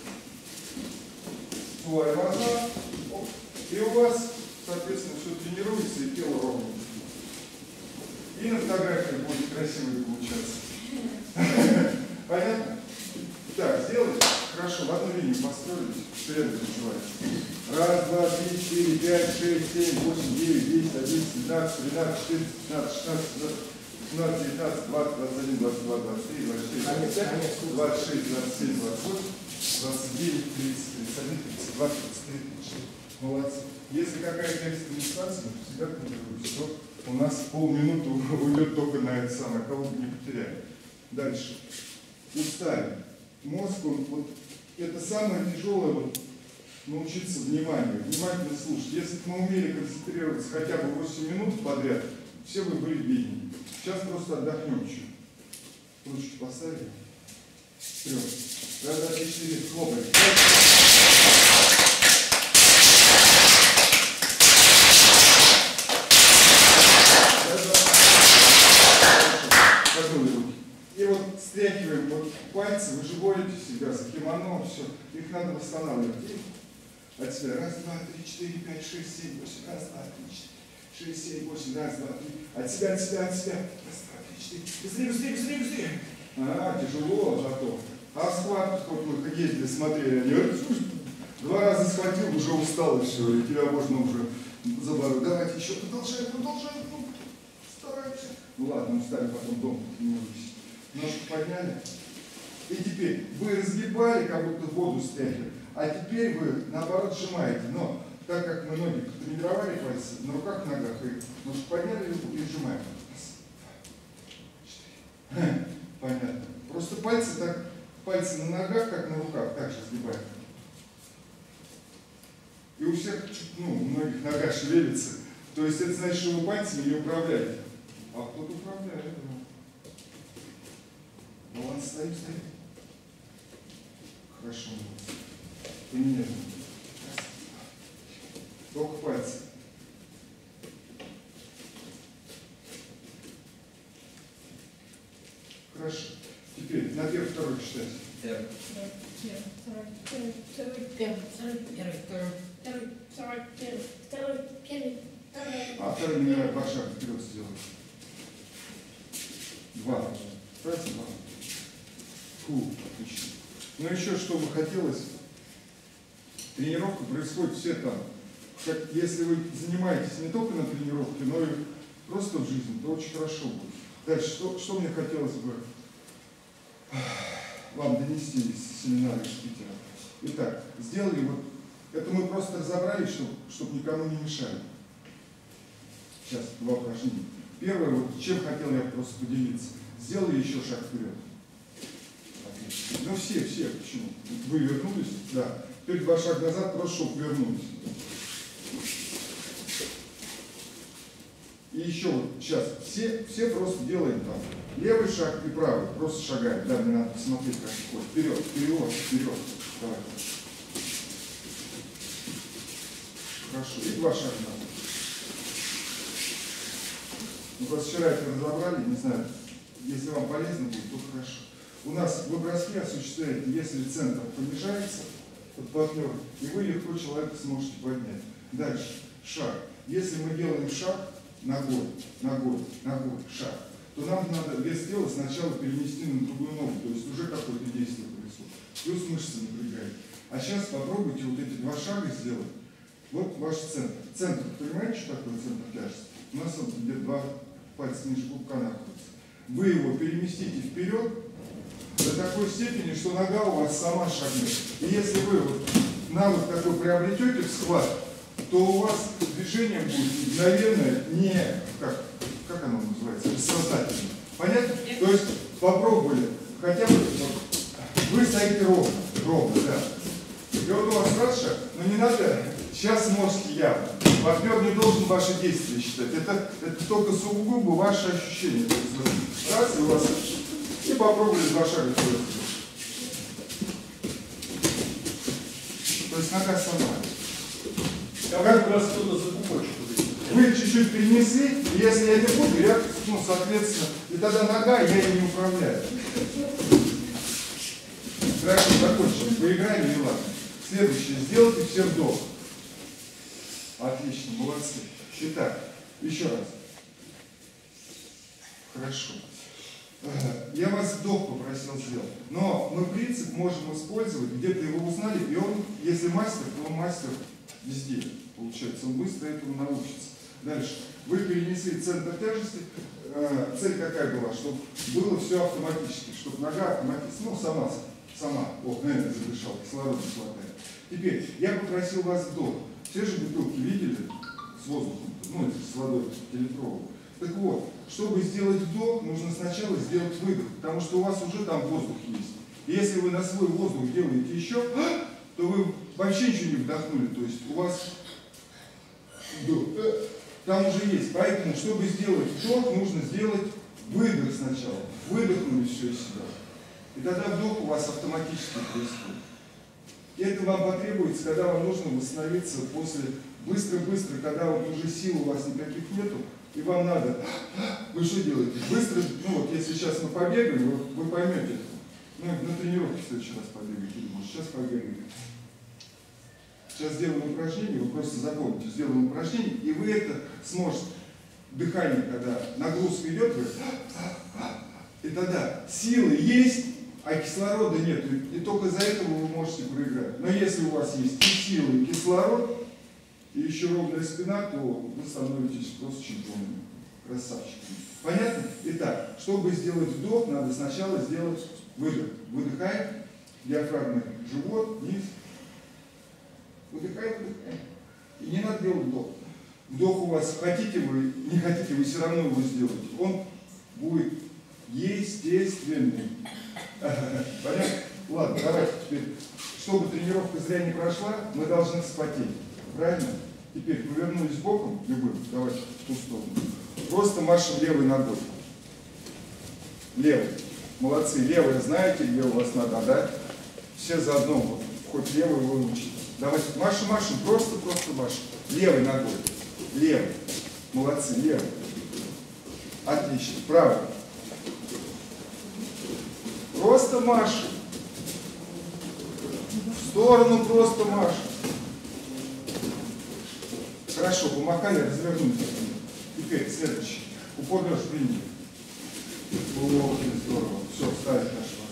Твоя нога. И у вас, соответственно, все тренируется и тело ровно. И на фотографии будет красиво получаться. Понятно? Так, сделали. Хорошо, в одну линию построились. Вперед называется. Раз, два, три, четыре, пять, шесть, семь, восемь, девять, 10, 11, 12, 13, 14, 15, 16, 17, 19, 20, 21, 22, 23, 24, 26, 27, 28, 29, 30, 31, 32, 33, 36. Молодцы. Если какая-то экстренизация, мы всегда контролируемся, то у нас полминуты уйдет только на это самое, кого не потеряем. Дальше. Устали. Мозг, вот, это самое тяжелое, вот, научиться вниманию, внимательно слушать. Если бы мы умели концентрироваться хотя бы 8 минут подряд, все бы были беднее. Сейчас просто отдохнем чуть. Ручки поставили. Вперед. Раз, два, три, четыре, хлопаем. И вот стряхиваем вот пальцы, вы же боретесь всегда за кимоно, все, их надо восстанавливать. И от себя. Раз, два, три, четыре, пять, шесть, семь, восемь. Раз, два, три, четыре, шесть, семь, восемь. Раз, два, три. От себя, от себя, от себя. Раз, два, три, четыре. Быстрее, быстрее, быстрее, быстрее. Тяжело зато. А в схватках, вот мы ездили, смотрели, они говорят, слушай, 2 раза схватил, уже устал и все, и тебя можно уже забороть. Давайте еще продолжаем, продолжаем. Стараемся. Ну ладно, устали, потом дома тренируйтесь. Ножку подняли. И теперь вы разгибали, как будто воду стряхивали, а теперь вы наоборот сжимаете. Но так как мы ноги тренировали пальцы, на руках, ногах, и ножку подняли и сжимаем. Раз, 4. Понятно. Просто пальцы так, пальцы на ногах, как на руках, так же сгибаем. И у всех, ну, у многих нога шевелится. То есть это значит, что вы пальцами не управляете. А кто-то управляет. Баланс стоит. Хорошо. Поменяем. Только пальцы. Хорошо. Теперь на первый, второй читать. Первый, первый. А второй номер 2 шага вперед сделать. 2. Правильно? 2. Фу, отлично. Ну еще что бы хотелось. Тренировка происходит все там. Как, если вы занимаетесь не только на тренировке, но и просто в жизни, то очень хорошо будет. Дальше, что мне хотелось бы вам донести из семинара из Питера. Итак, сделали вот, это мы просто разобрали, чтобы никому не мешали. Сейчас 2 упражнения. Первое, вот, чем хотел я просто поделиться. Сделали еще шаг вперед. Отлично. Ну все, почему? Вы вернулись, да. Теперь 2 шага назад, просто чтобы вернулись. И еще вот сейчас все просто делаем там. Левый шаг и правый, просто шагаем. Да, мне надо посмотреть, как ходит. Вперед. Давай. Хорошо. И 2 шага надо. Ну, просто вчера это разобрали, не знаю, если вам полезно будет, то хорошо. У нас в броске осуществляете, если центр понижается от партнера, и вы легко человека сможете поднять. Дальше. Шаг. Если мы делаем шаг, ногой, шаг, то нам надо вес тела сначала перенести на другую ногу, то есть уже какое-то действие происходит. Плюс мышцы напрягают. А сейчас попробуйте вот эти 2 шага сделать. Вот ваш центр. Центр, понимаете, что такое центр тяжести? У нас вот где-то 2 пальца ниже пупка находится. Вы его переместите вперед, до такой степени, что нога у вас сама шагнет. И если вы вот навык такой приобретете в схват, то у вас движение будет мгновенное, не, как оно называется, бессознательно. Понятно? То есть попробовали, хотя бы, вы стоите ровно, да. И вот у вас раз шаг, но не надо, сейчас можете явно. Партнер не должен ваши действия считать. Это только сугубо ваши ощущения. Раз, и у вас... И попробовали 2 шага вперед. То есть нога сама. Как раз кто-то за пупочку. Вы чуть-чуть перенесли, и если я не буду, я, соответственно, и тогда нога, я ее не управляю. Хорошо, закончили. Поиграем, не ладно. Следующее. Сделайте все вдох. Отлично, молодцы. Итак, еще раз. Хорошо. Я вас вдох попросил сделать. Но мы принцип можем использовать, где-то его узнали, и он, если мастер, то он мастер везде, получается. Он быстро этому научится. Дальше. Вы перенесли центр тяжести. Цель какая была? Чтобы было все автоматически, чтобы нога автоматически, сама. О, наверное, задышал, кислород не хватает. Теперь, я попросил вас вдох. Все же бутылки видели с воздухом, с водой пятилитровой. Так вот, чтобы сделать вдох, нужно сначала сделать выдох, потому что у вас уже там воздух есть. И если вы на свой воздух делаете еще, то вы вообще ничего не вдохнули, то есть у вас вдох там уже есть. Поэтому, чтобы сделать вдох, нужно сделать выдох сначала. Выдохнули все из себя. И тогда вдох у вас автоматически происходит. И это вам потребуется, когда вам нужно восстановиться после быстро-быстро, когда вот уже сил у вас никаких нету, и вам надо, вы что делаете? Быстро, если сейчас мы побегаем, вы поймете. На тренировке в следующий раз побегаете, или может сейчас побегаете. Сейчас сделаем упражнение, вы просто запомните, сделаем упражнение, и вы это сможете. Дыхание, когда нагрузка идет, вы, и тогда силы есть, а кислорода нет. И только из-за этого вы можете проиграть. Но если у вас есть и силы, и кислород, и еще ровная спина, то вы становитесь просто чемпионами, красавчиками. Понятно? Итак, чтобы сделать вдох, надо сначала сделать выдох. Выдыхаем, диафрагмой живот, вниз. Выдыхаем, выдыхаем. И не надо делать вдох. Вдох у вас, хотите вы, не хотите, вы все равно его сделаете. Он будет естественный. Понятно? Ладно, давайте теперь, чтобы тренировка зря не прошла, мы должны вспотеть. Правильно? Теперь повернулись боком, любым, давайте в ту сторону. Просто машем левой ногой. Левой. Молодцы. Левая знаете, где у вас нога, да? Все заодно, вот, хоть левую выучите. Давайте машем, просто машем. Левой ногой. Левой. Молодцы, левой. Отлично. Правой. Просто машем. В сторону просто машем. Хорошо, помахали, развернулись. Теперь следующий. Упор лежа приняли. Очень здорово. Все, ставить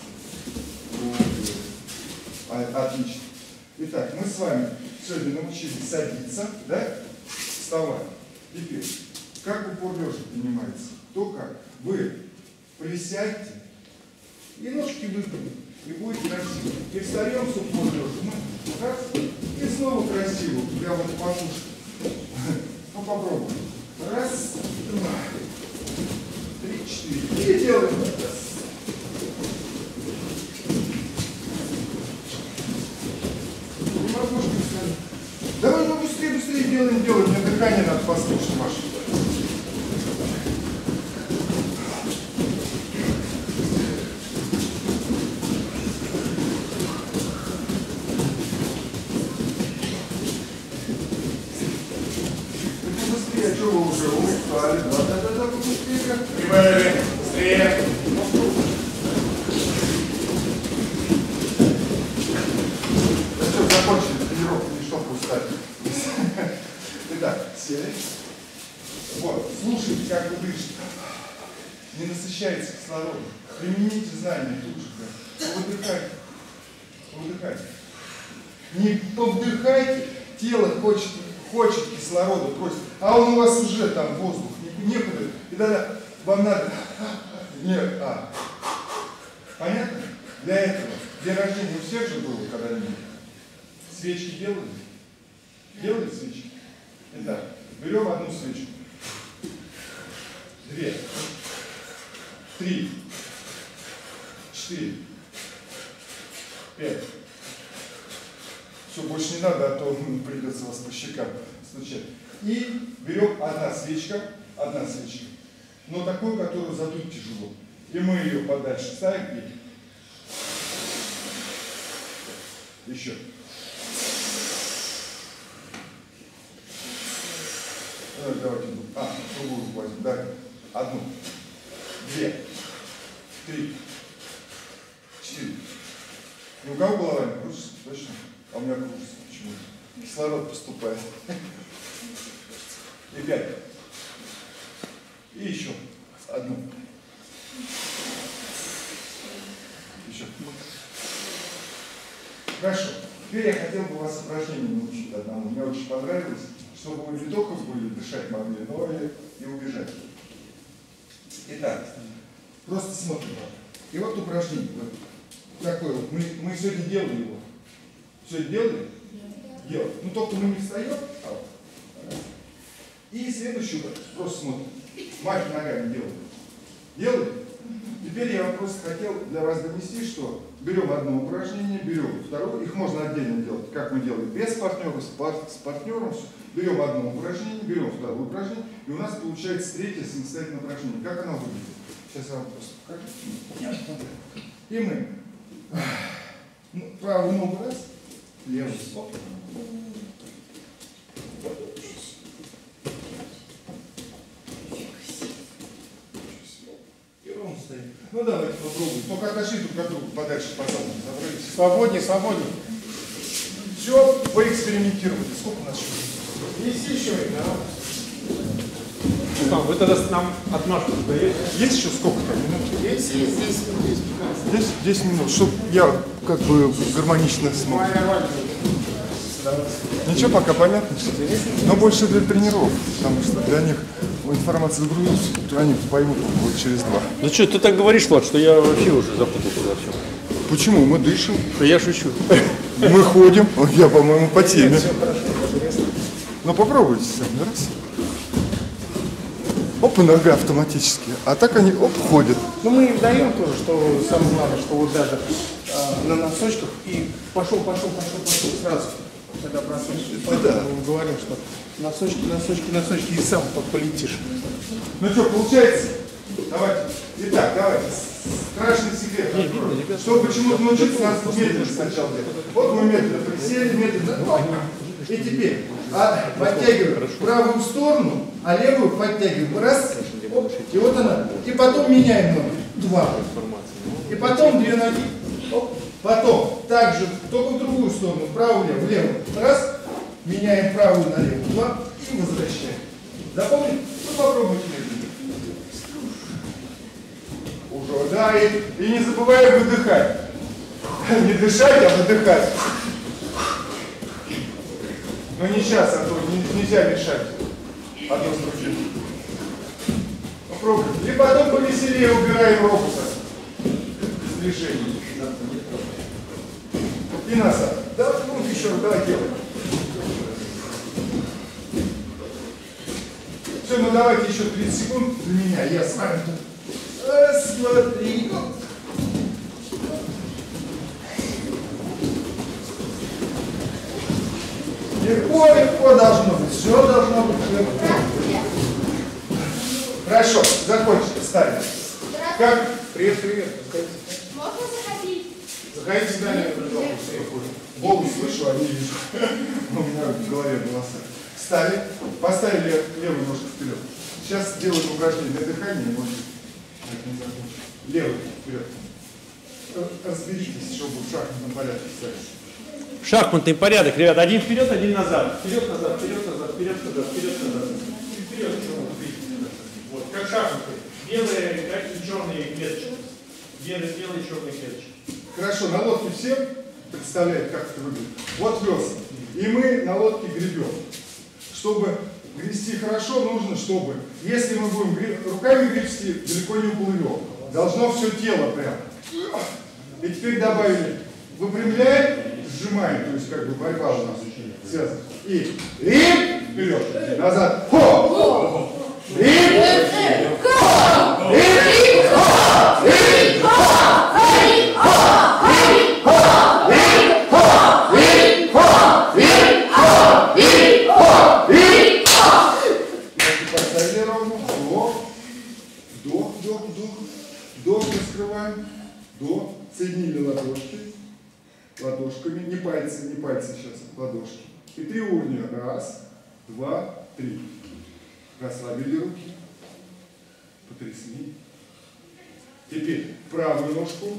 наш. Отлично. Итак, мы с вами сегодня научились садиться, да? Вставать. Теперь, как упор лежа принимается? То как? Вы присядьте и ножки выпрямите. И будет красиво. И встаем с упор лежа. Раз, и снова красиво. Прямо вот покушать. Ну попробуем. Раз, два, три, четыре. И делаем. Давай, быстрее делаем. Мне дыхание надо послушать ваше. Что вы уже устали? Да, быстрее. Прибавили. Быстрее. Да все, закончили тренировку, не чтоб устать. Итак, сели. Вот, слушайте, как вы дышите. Не насыщается кислородом. Примените знания тут же. Выдыхайте. Выдыхайте. Не повдыхайте, тело хочет кислорода, просит, а он у вас уже там воздух, некуда. И тогда вам надо, Понятно? Для этого день рождения у всех же было когда-нибудь. Свечки делали? Делали свечки? Итак, берем одну свечку. 2, 3, 4, 5. Все, больше не надо, а то придется вас по щекам стучать. И берем одна свечка, но такую, которую задуть тяжело. И мы ее подальше ставим и еще. Давайте, другую возьмем. Да. 1, 2, 3, 4. И у кого голова не кружится? Точно? А у меня кружится. Почему? Кислород поступает. И 5. И еще 1. Еще. Хорошо. Теперь я хотел бы вас упражнением научить одному. Мне очень понравилось, чтобы вы не только были дышать могли, но и убежать. Итак, просто смотрим. И вот упражнение. Вот такое вот. Мы сегодня делали его. Сегодня делали? Делали. Ну только мы не встаем. И следующий вот. Просто смотрим. Махи ногами делаем. Делали? Теперь я вам просто хотел для вас донести, что берем одно упражнение, берем второе. Их можно отдельно делать, как мы делаем без партнера, с партнером. Все. Берем одно упражнение, берем второе упражнение, и у нас получается третье самостоятельное упражнение. Как оно выглядит? Сейчас я вам просто покажу. И мы правую ногу раз, левую стоп. И ровно стоим. Ну давайте попробуем. Только отошли друг от друга подальше, пожалуйста. Свободнее, свободнее. Все, поэкспериментировали. Сколько у нас еще? Неси еще, да? Вы тогда нам отмашку даете? Есть еще сколько-то минут? Есть 10 минут. Здесь 10 минут, чтобы я как бы гармонично смог. Ничего, пока понятно, но больше для тренеров, потому что для них информация загрузится, они поймут вот через 2. Ну что, ты так говоришь, Влад, что я вообще уже запутался во всем. Почему? Мы дышим. Да я шучу. Мы ходим. Я, по-моему, по теме. Ну попробуйте сами, раз. Оп, и нога автоматически. А так они, оп, ходят. Ну мы им даем тоже, что самое главное, что вот даже на носочках и пошел сразу. Когда бросаешь, Да. мы говорим, что носочки и сам полетишь. Ну что, получается? Давайте. Итак, давайте. Страшный секрет. Чтобы почему-то научиться, надо медленно сначала делать. Вот мы медленно присели, медленно. И теперь подтягиваем правую сторону, а левую подтягиваем. Раз. Оп, и вот она. И потом меняем ноги. 2. И потом 2 ноги. Оп. Потом также только в другую сторону. Правую, левую, левую. Раз. Меняем правую на левую. 2. И возвращаем. Запомнили? Ну попробуйте медленно. Уже, да, и не забываем выдыхать. Не дышать, а выдыхать. Но не сейчас, а то нельзя мешать одно с другим. Попробуйте. И потом повеселее убираем робота с движением. И назад. Да, ну еще раз, давай делаем. Все, ну давайте еще 30 секунд для меня. Я с вами тут. Раз, два, три. Легко должно быть. Все должно быть легко. Хорошо, закончили, ставим. Как? Привет. Можно заходить? Заходите далее, Богу слышу, а не вижу. У меня в голове голоса. Встали, поставили левую ножку вперед. Сейчас делаем упражнение для дыхания, может не закончим. Левый вперед. Разберитесь, чтобы в шахматном порядке ставить. Шахматный порядок, ребят. Один вперед, один назад. Вперед, назад, вперед, назад, вперед, назад, вперед, назад. Вперед, вот, как шахматы. Белые и черные клеточки. Белые, черные клеточки. Хорошо, на лодке всем представляют, как это выглядит. Вот весла. И мы на лодке гребем. Чтобы грести хорошо, нужно, чтобы, если мы будем руками гребсти, далеко не уплывем. Должно все тело прям И теперь добавили. Выпрямляем, сжимаем, то есть как бы борьба у нас связана. И вперед, назад, хо! Поставили ровно. Вдох, вдох, вдох. Вдох раскрываем. Вдох. Соединили ладошки. Ладошками. Не пальцы сейчас. Ладошки. И 3 уровня. 1, 2, 3. Расслабили руки. Потрясли. Теперь правую ножку.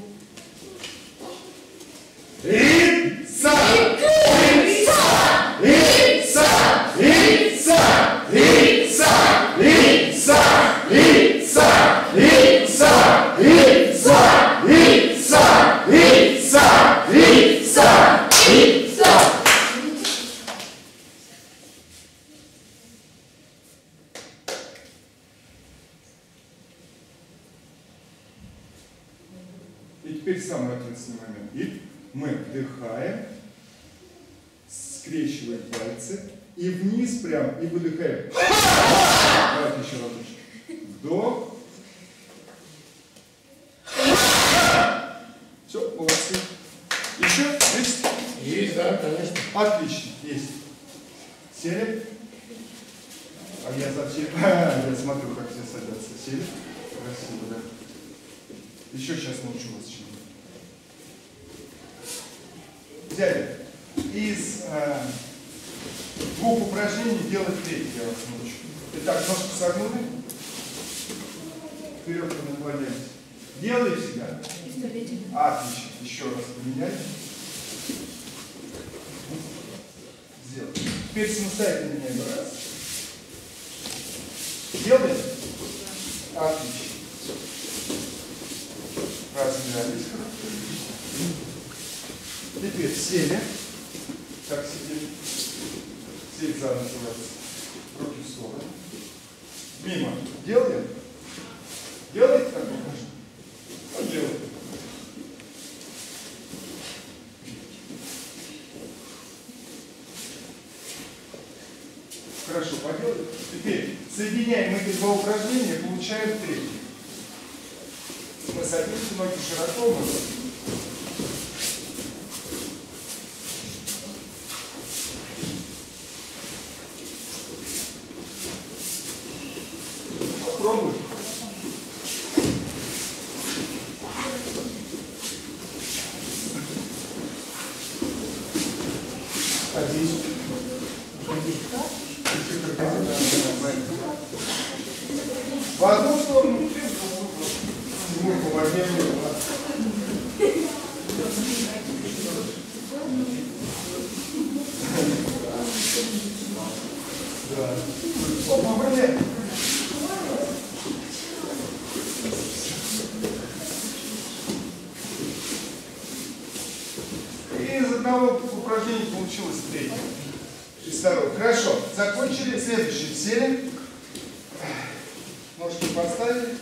И теперь самый ответственный момент. И мы вдыхаем, скрещиваем пальцы и вниз прям, и выдыхаем. Давайте еще разочек. Вдох. Все, молодцы. Еще? Есть? Есть, да, конечно. Отлично, есть. Сели? А я зачем? Я смотрю, как все садятся. Сели? Красиво, да? Еще сейчас научу вас чему-то. Взяли. Из 2 упражнений делать 3 я вас научу. Итак, ножку согнули. Вперед наклоняемся. Делаете, да? Отлично. Еще раз поменяйте. Сделали. Теперь самостоятельно меняем. Раз. Делаем? Отлично. Размялись. Теперь сели. Как сидели? Сели за называется. Руки в сторону. Мимо. Делаем? Делаете так? Вот делаем. Хорошо, поделали. Теперь соединяем эти 2 упражнения, получаем 3. Мы садимся, ноги широко, мы попробуй. Садись. В одну сторону, мы помогем. Да. Помогли. И из одного упражнения получилось 3. Из второго. Хорошо. Закончили. Следующее. Сели. Ножки поставили.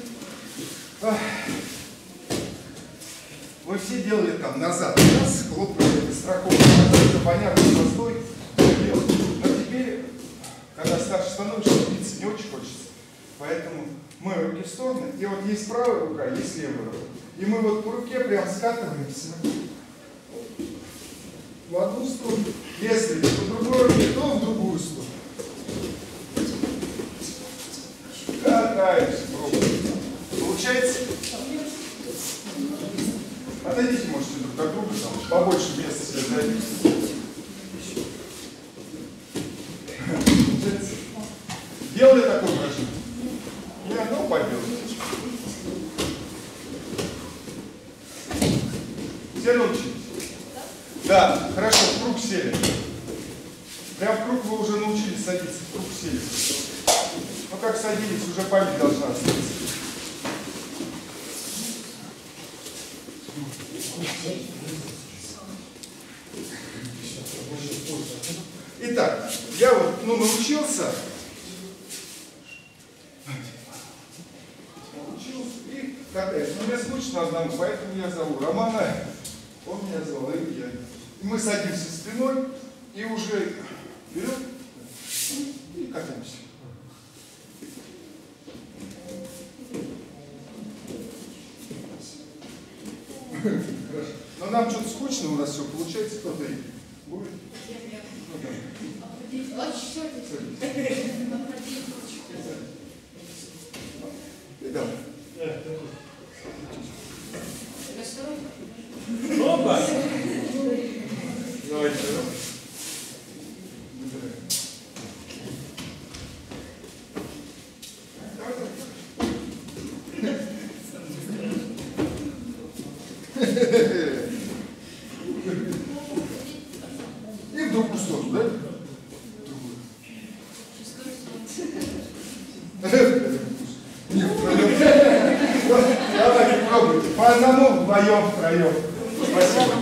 Вы все делали там назад. Раз, хлопали страховку назад, это понятно, простой делать. Но теперь, когда старше становишься, двигаться не очень хочется. Поэтому мы руки в стороны. И вот есть правая рука, есть левая рука. И мы вот по руке прям скатываемся. В одну сторону. Если по другой руке, то в другую сторону. Катаемся, пробуем. Получается? Отойдите, можете друг от друга, там побольше места себе дайте. Делали такое упражнение? Не одно поделали. Все научились? Да, хорошо, в круг сели. Прям в круг вы уже научились садиться, в круг сели. Ну как садились, уже память должна остаться. Итак, я вот научился и катаюсь. Но у меня случай скучно одному, поэтому я зову Романа, он меня звал, и я. И мы садимся спиной и уже вперед и катаемся. Хорошо. Но нам что-то скучно, у нас все получается, кто-то и будет. Ну, да. И давай. Опа! Давайте. И в другую сторону, да? Давайте пробуйте. По одному, вдвоем, втроем. Спасибо.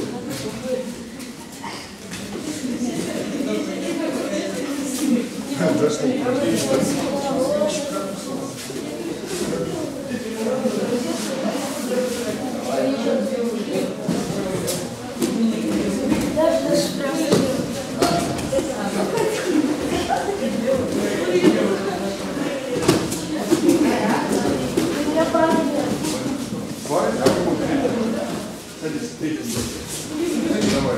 За что? Садись, третий. Давай.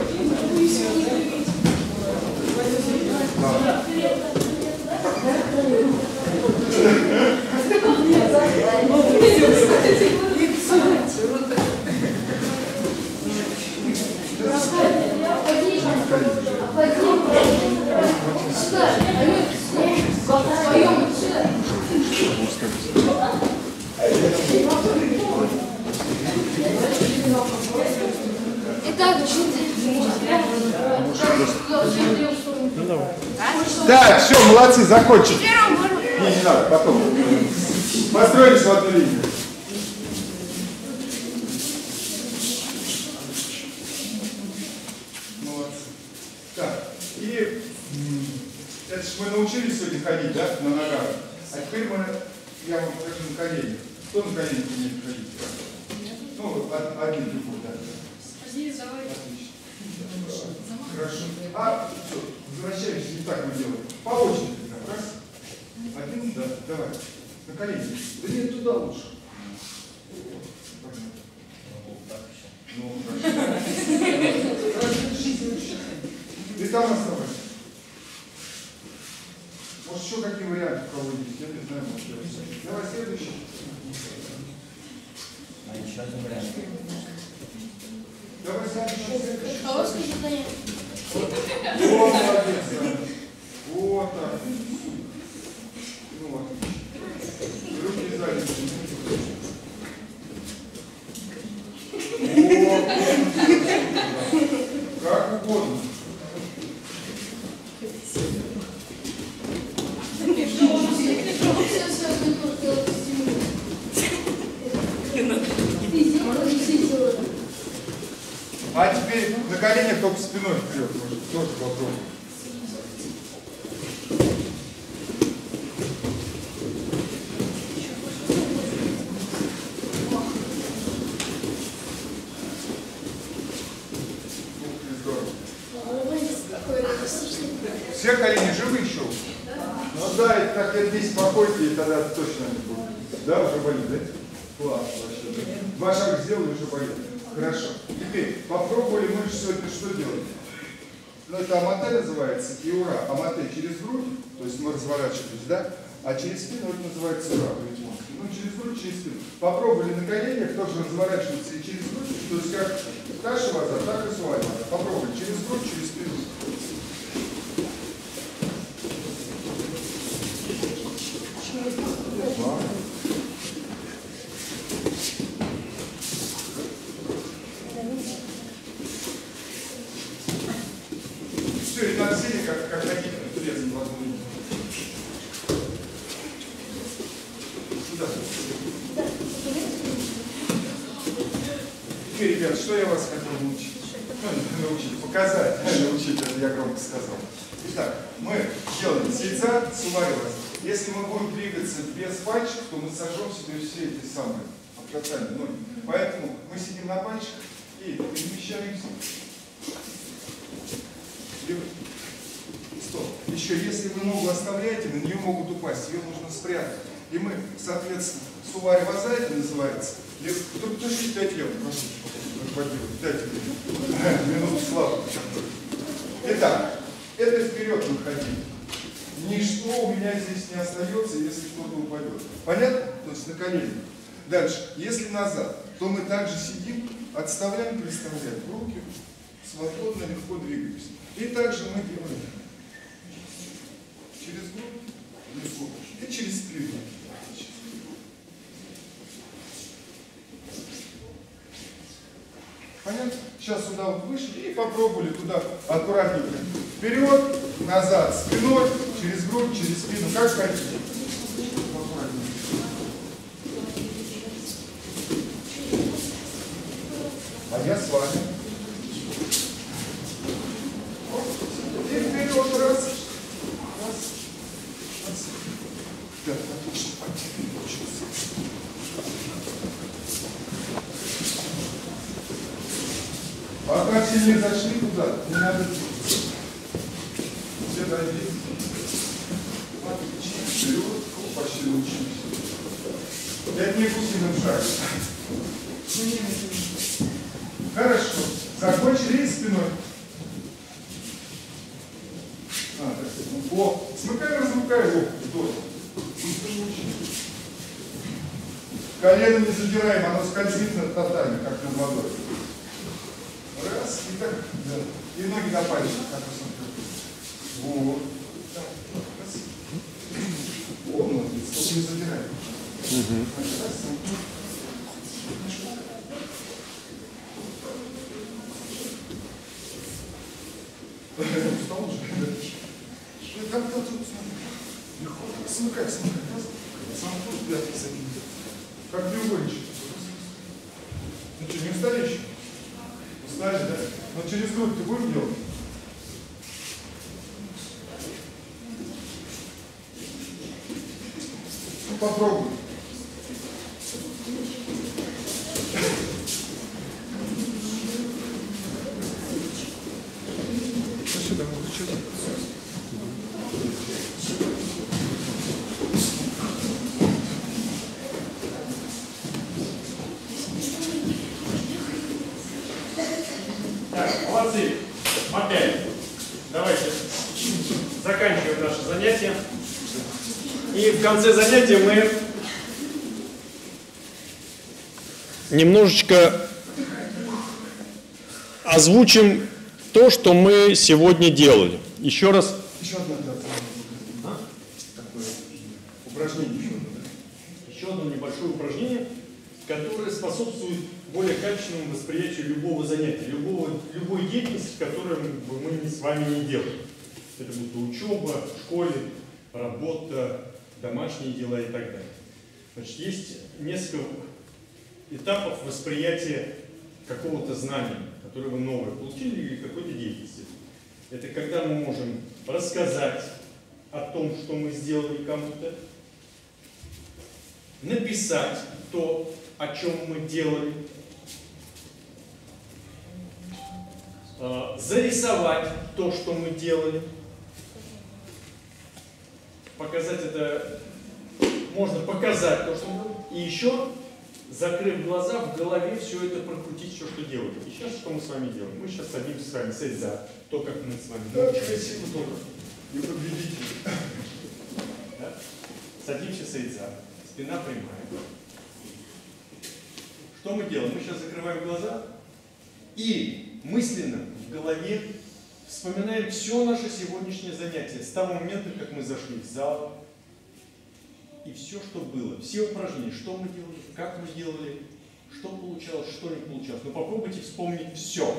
Так, все, молодцы, закончили. Не надо, потом. Построились в одну линию. Молодцы. Так, и это же мы научились сегодня ходить, да, на ногах. А теперь я вам покажу на коленях. Кто на коленях умеет ходить? Ну, один другой, да. Отлично. Хорошо. А, все, возвращаемся, не так мы делаем. По очереди. Раз. Один, да, давай. На колени. Да нет, туда лучше. Ну, хорошо. И там оставайся. Может, еще какие варианты у кого есть? Я не знаю, может, давай следующий. А еще один вариант. Давай следующий. Вот, молодец, да. Вот так. Ну вот. Руки сзади. Вот. Как угодно. А теперь на коленях только спиной вперед. Может, тоже попробуем. Все колени живы еще? Ну да, это как лет 10 покойте, и тогда точно не будет. Да, уже болит, да? Класс, вообще. Да. 2 шага сделали, уже болит. Хорошо. Теперь попробовали мы сегодня что делать? Ну это амате называется и ура. Амате через грудь, то есть мы разворачивались, да? А через спину это называется ура. Ну через грудь, через спину. Попробовали на коленях тоже разворачиваться и через грудь, то есть как каша вода, так и свадьба. Попробовали через грудь, через спину. Все, и так сели, как хотите, турецкий возможно. Сюда. Теперь, ребят, что я вас хотел научить? Ну, научить, показать, научить, это я громко сказал. Итак, мы делаем сельца, сумарилась. Если мы будем двигаться без пальчиков, то мы сожжем себе все эти самые касаем ноги. Поэтому мы сидим на пальчиках и перемещаемся. Стоп. Еще, если вы ногу оставляете, на нее могут упасть, ее нужно спрятать. И мы, соответственно, сувари ваза это называется. Кто чуть дайте я прошу, дайте минуту славы. Итак, это вперед выходить. Ничто у меня здесь не остается, если кто-то упадет. Понятно? То есть на колени. Дальше. Если назад, то мы также сидим, отставляем, переставляем руки, свободно, легко двигаемся. И также мы делаем через грудь, легко, и через спину. Понятно? Сейчас сюда вот вышли и попробовали туда аккуратненько. Вперед, назад, спиной, через грудь, через спину. Как хотите. Аккуратненько. А я с вами. И вперед, раз. Раз. Раз. Да, отлично. Пока все не зашли туда, не надо двигаться. Все дойдите. Отлично. Вперед, почти научились. Я не гусиным шагом. Хорошо. Закончили спиной. О, смыкаем, размыкаем. Вдоль. Колено не задираем, оно скользит над татами, как над водой. Раз, и так, да. И ноги на пальчик, как вы. Вот. Так, раз. О, молодец, только не задираем. Раз. Устал уже? Как-то тут легко. Смыкай. Сам тут пятки закинь. Как треугольничек. Ну что, не устали еще? Устали, да? Но через грудь ты будешь делать? Ну, попробуй. Сюда, что делать? Молодцы. Опять. Давайте заканчиваем наше занятие. И в конце занятия мы немножечко озвучим то, что мы сегодня делали. Еще раз. Еще одна такое упражнение еще одно, да? Еще одно небольшое упражнение, которое способствует более качественному восприятию любого занятия, любой деятельности, которую мы с вами не делаем. Это будет учеба, в школе, работа, домашние дела и так далее. Значит, есть несколько этапов восприятия какого-то знания, которое вы новое получили, или какой-то деятельности. Это когда мы можем рассказать о том, что мы сделали кому-то, написать то, о чем мы делали, зарисовать то, что мы делали, показать это, можно показать то, что мы делали, и еще, закрыв глаза, в голове все это прокрутить, все, что делали. И сейчас что мы с вами делаем? Мы сейчас садимся с вами сесть за то, как мы с вами Да, красиво тоже. Не победитель. Да? Садимся сесть за, спина прямая. Что мы делаем? Мы сейчас закрываем глаза и мысленно в голове вспоминаем все наше сегодняшнее занятие с того момента, как мы зашли в зал, и все, что было, все упражнения, что мы делали, как мы делали, что получалось, что не получалось. Но попробуйте вспомнить все.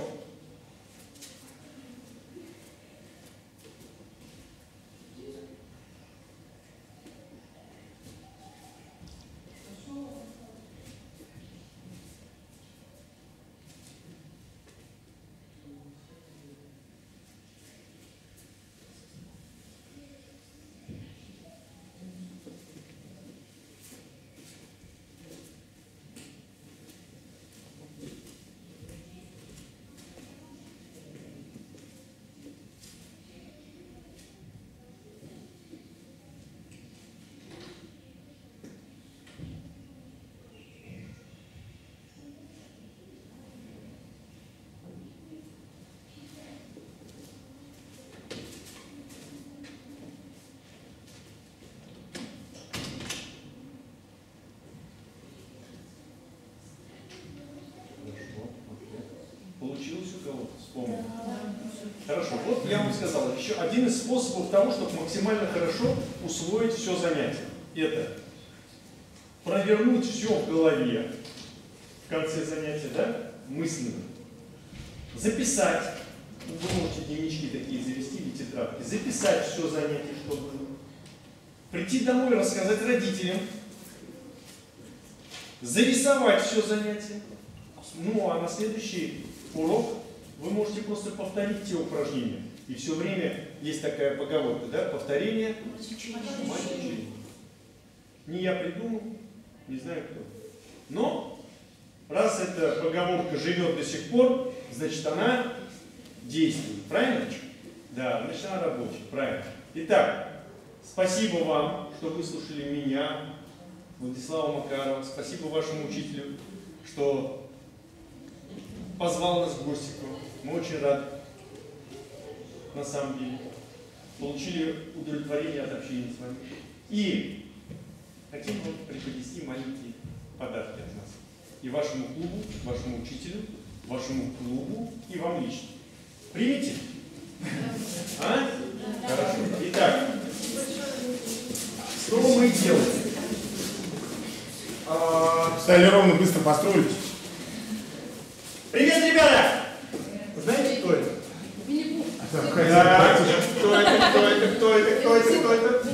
кто-то вспомнил? Хорошо, вот я вам сказал, еще один из способов того, чтобы максимально хорошо усвоить все занятие. Это провернуть все в голове в конце занятия, да, мысленно. Записать, вы можете дневнички такие завести или тетрадки, записать все занятие, что было. Прийти домой, рассказать родителям, зарисовать все занятие. Ну, а на следующий урок вы можете просто повторить те упражнения. И все время есть такая поговорка, да, повторение мать учения. Не я придумал, не знаю кто. Но раз эта поговорка живет до сих пор, значит она действует. Правильно? Да, значит она рабочая. Правильно. Итак, спасибо вам, что выслушали меня, Владислава Макарова. Спасибо вашему учителю, что позвал нас в гости. Мы очень рады. На самом деле. Получили удовлетворение от общения с вами. И хотим вам преподнести маленькие подарки от нас. И вашему клубу, вашему учителю, вашему клубу и вам лично. Примите? А? Хорошо. Итак, что мы делаем? Стали ровно, быстро построились. Привет, ребята! Знаете, кто это? Так, Кто это? Кто это? Кто это? Кто это? Кто это?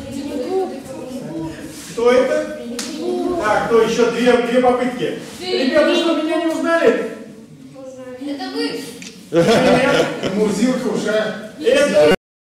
Кто это? Так, кто еще? Две попытки. Ребята, что, меня не узнали? Это вы! Привет. Мурзилка уже. Это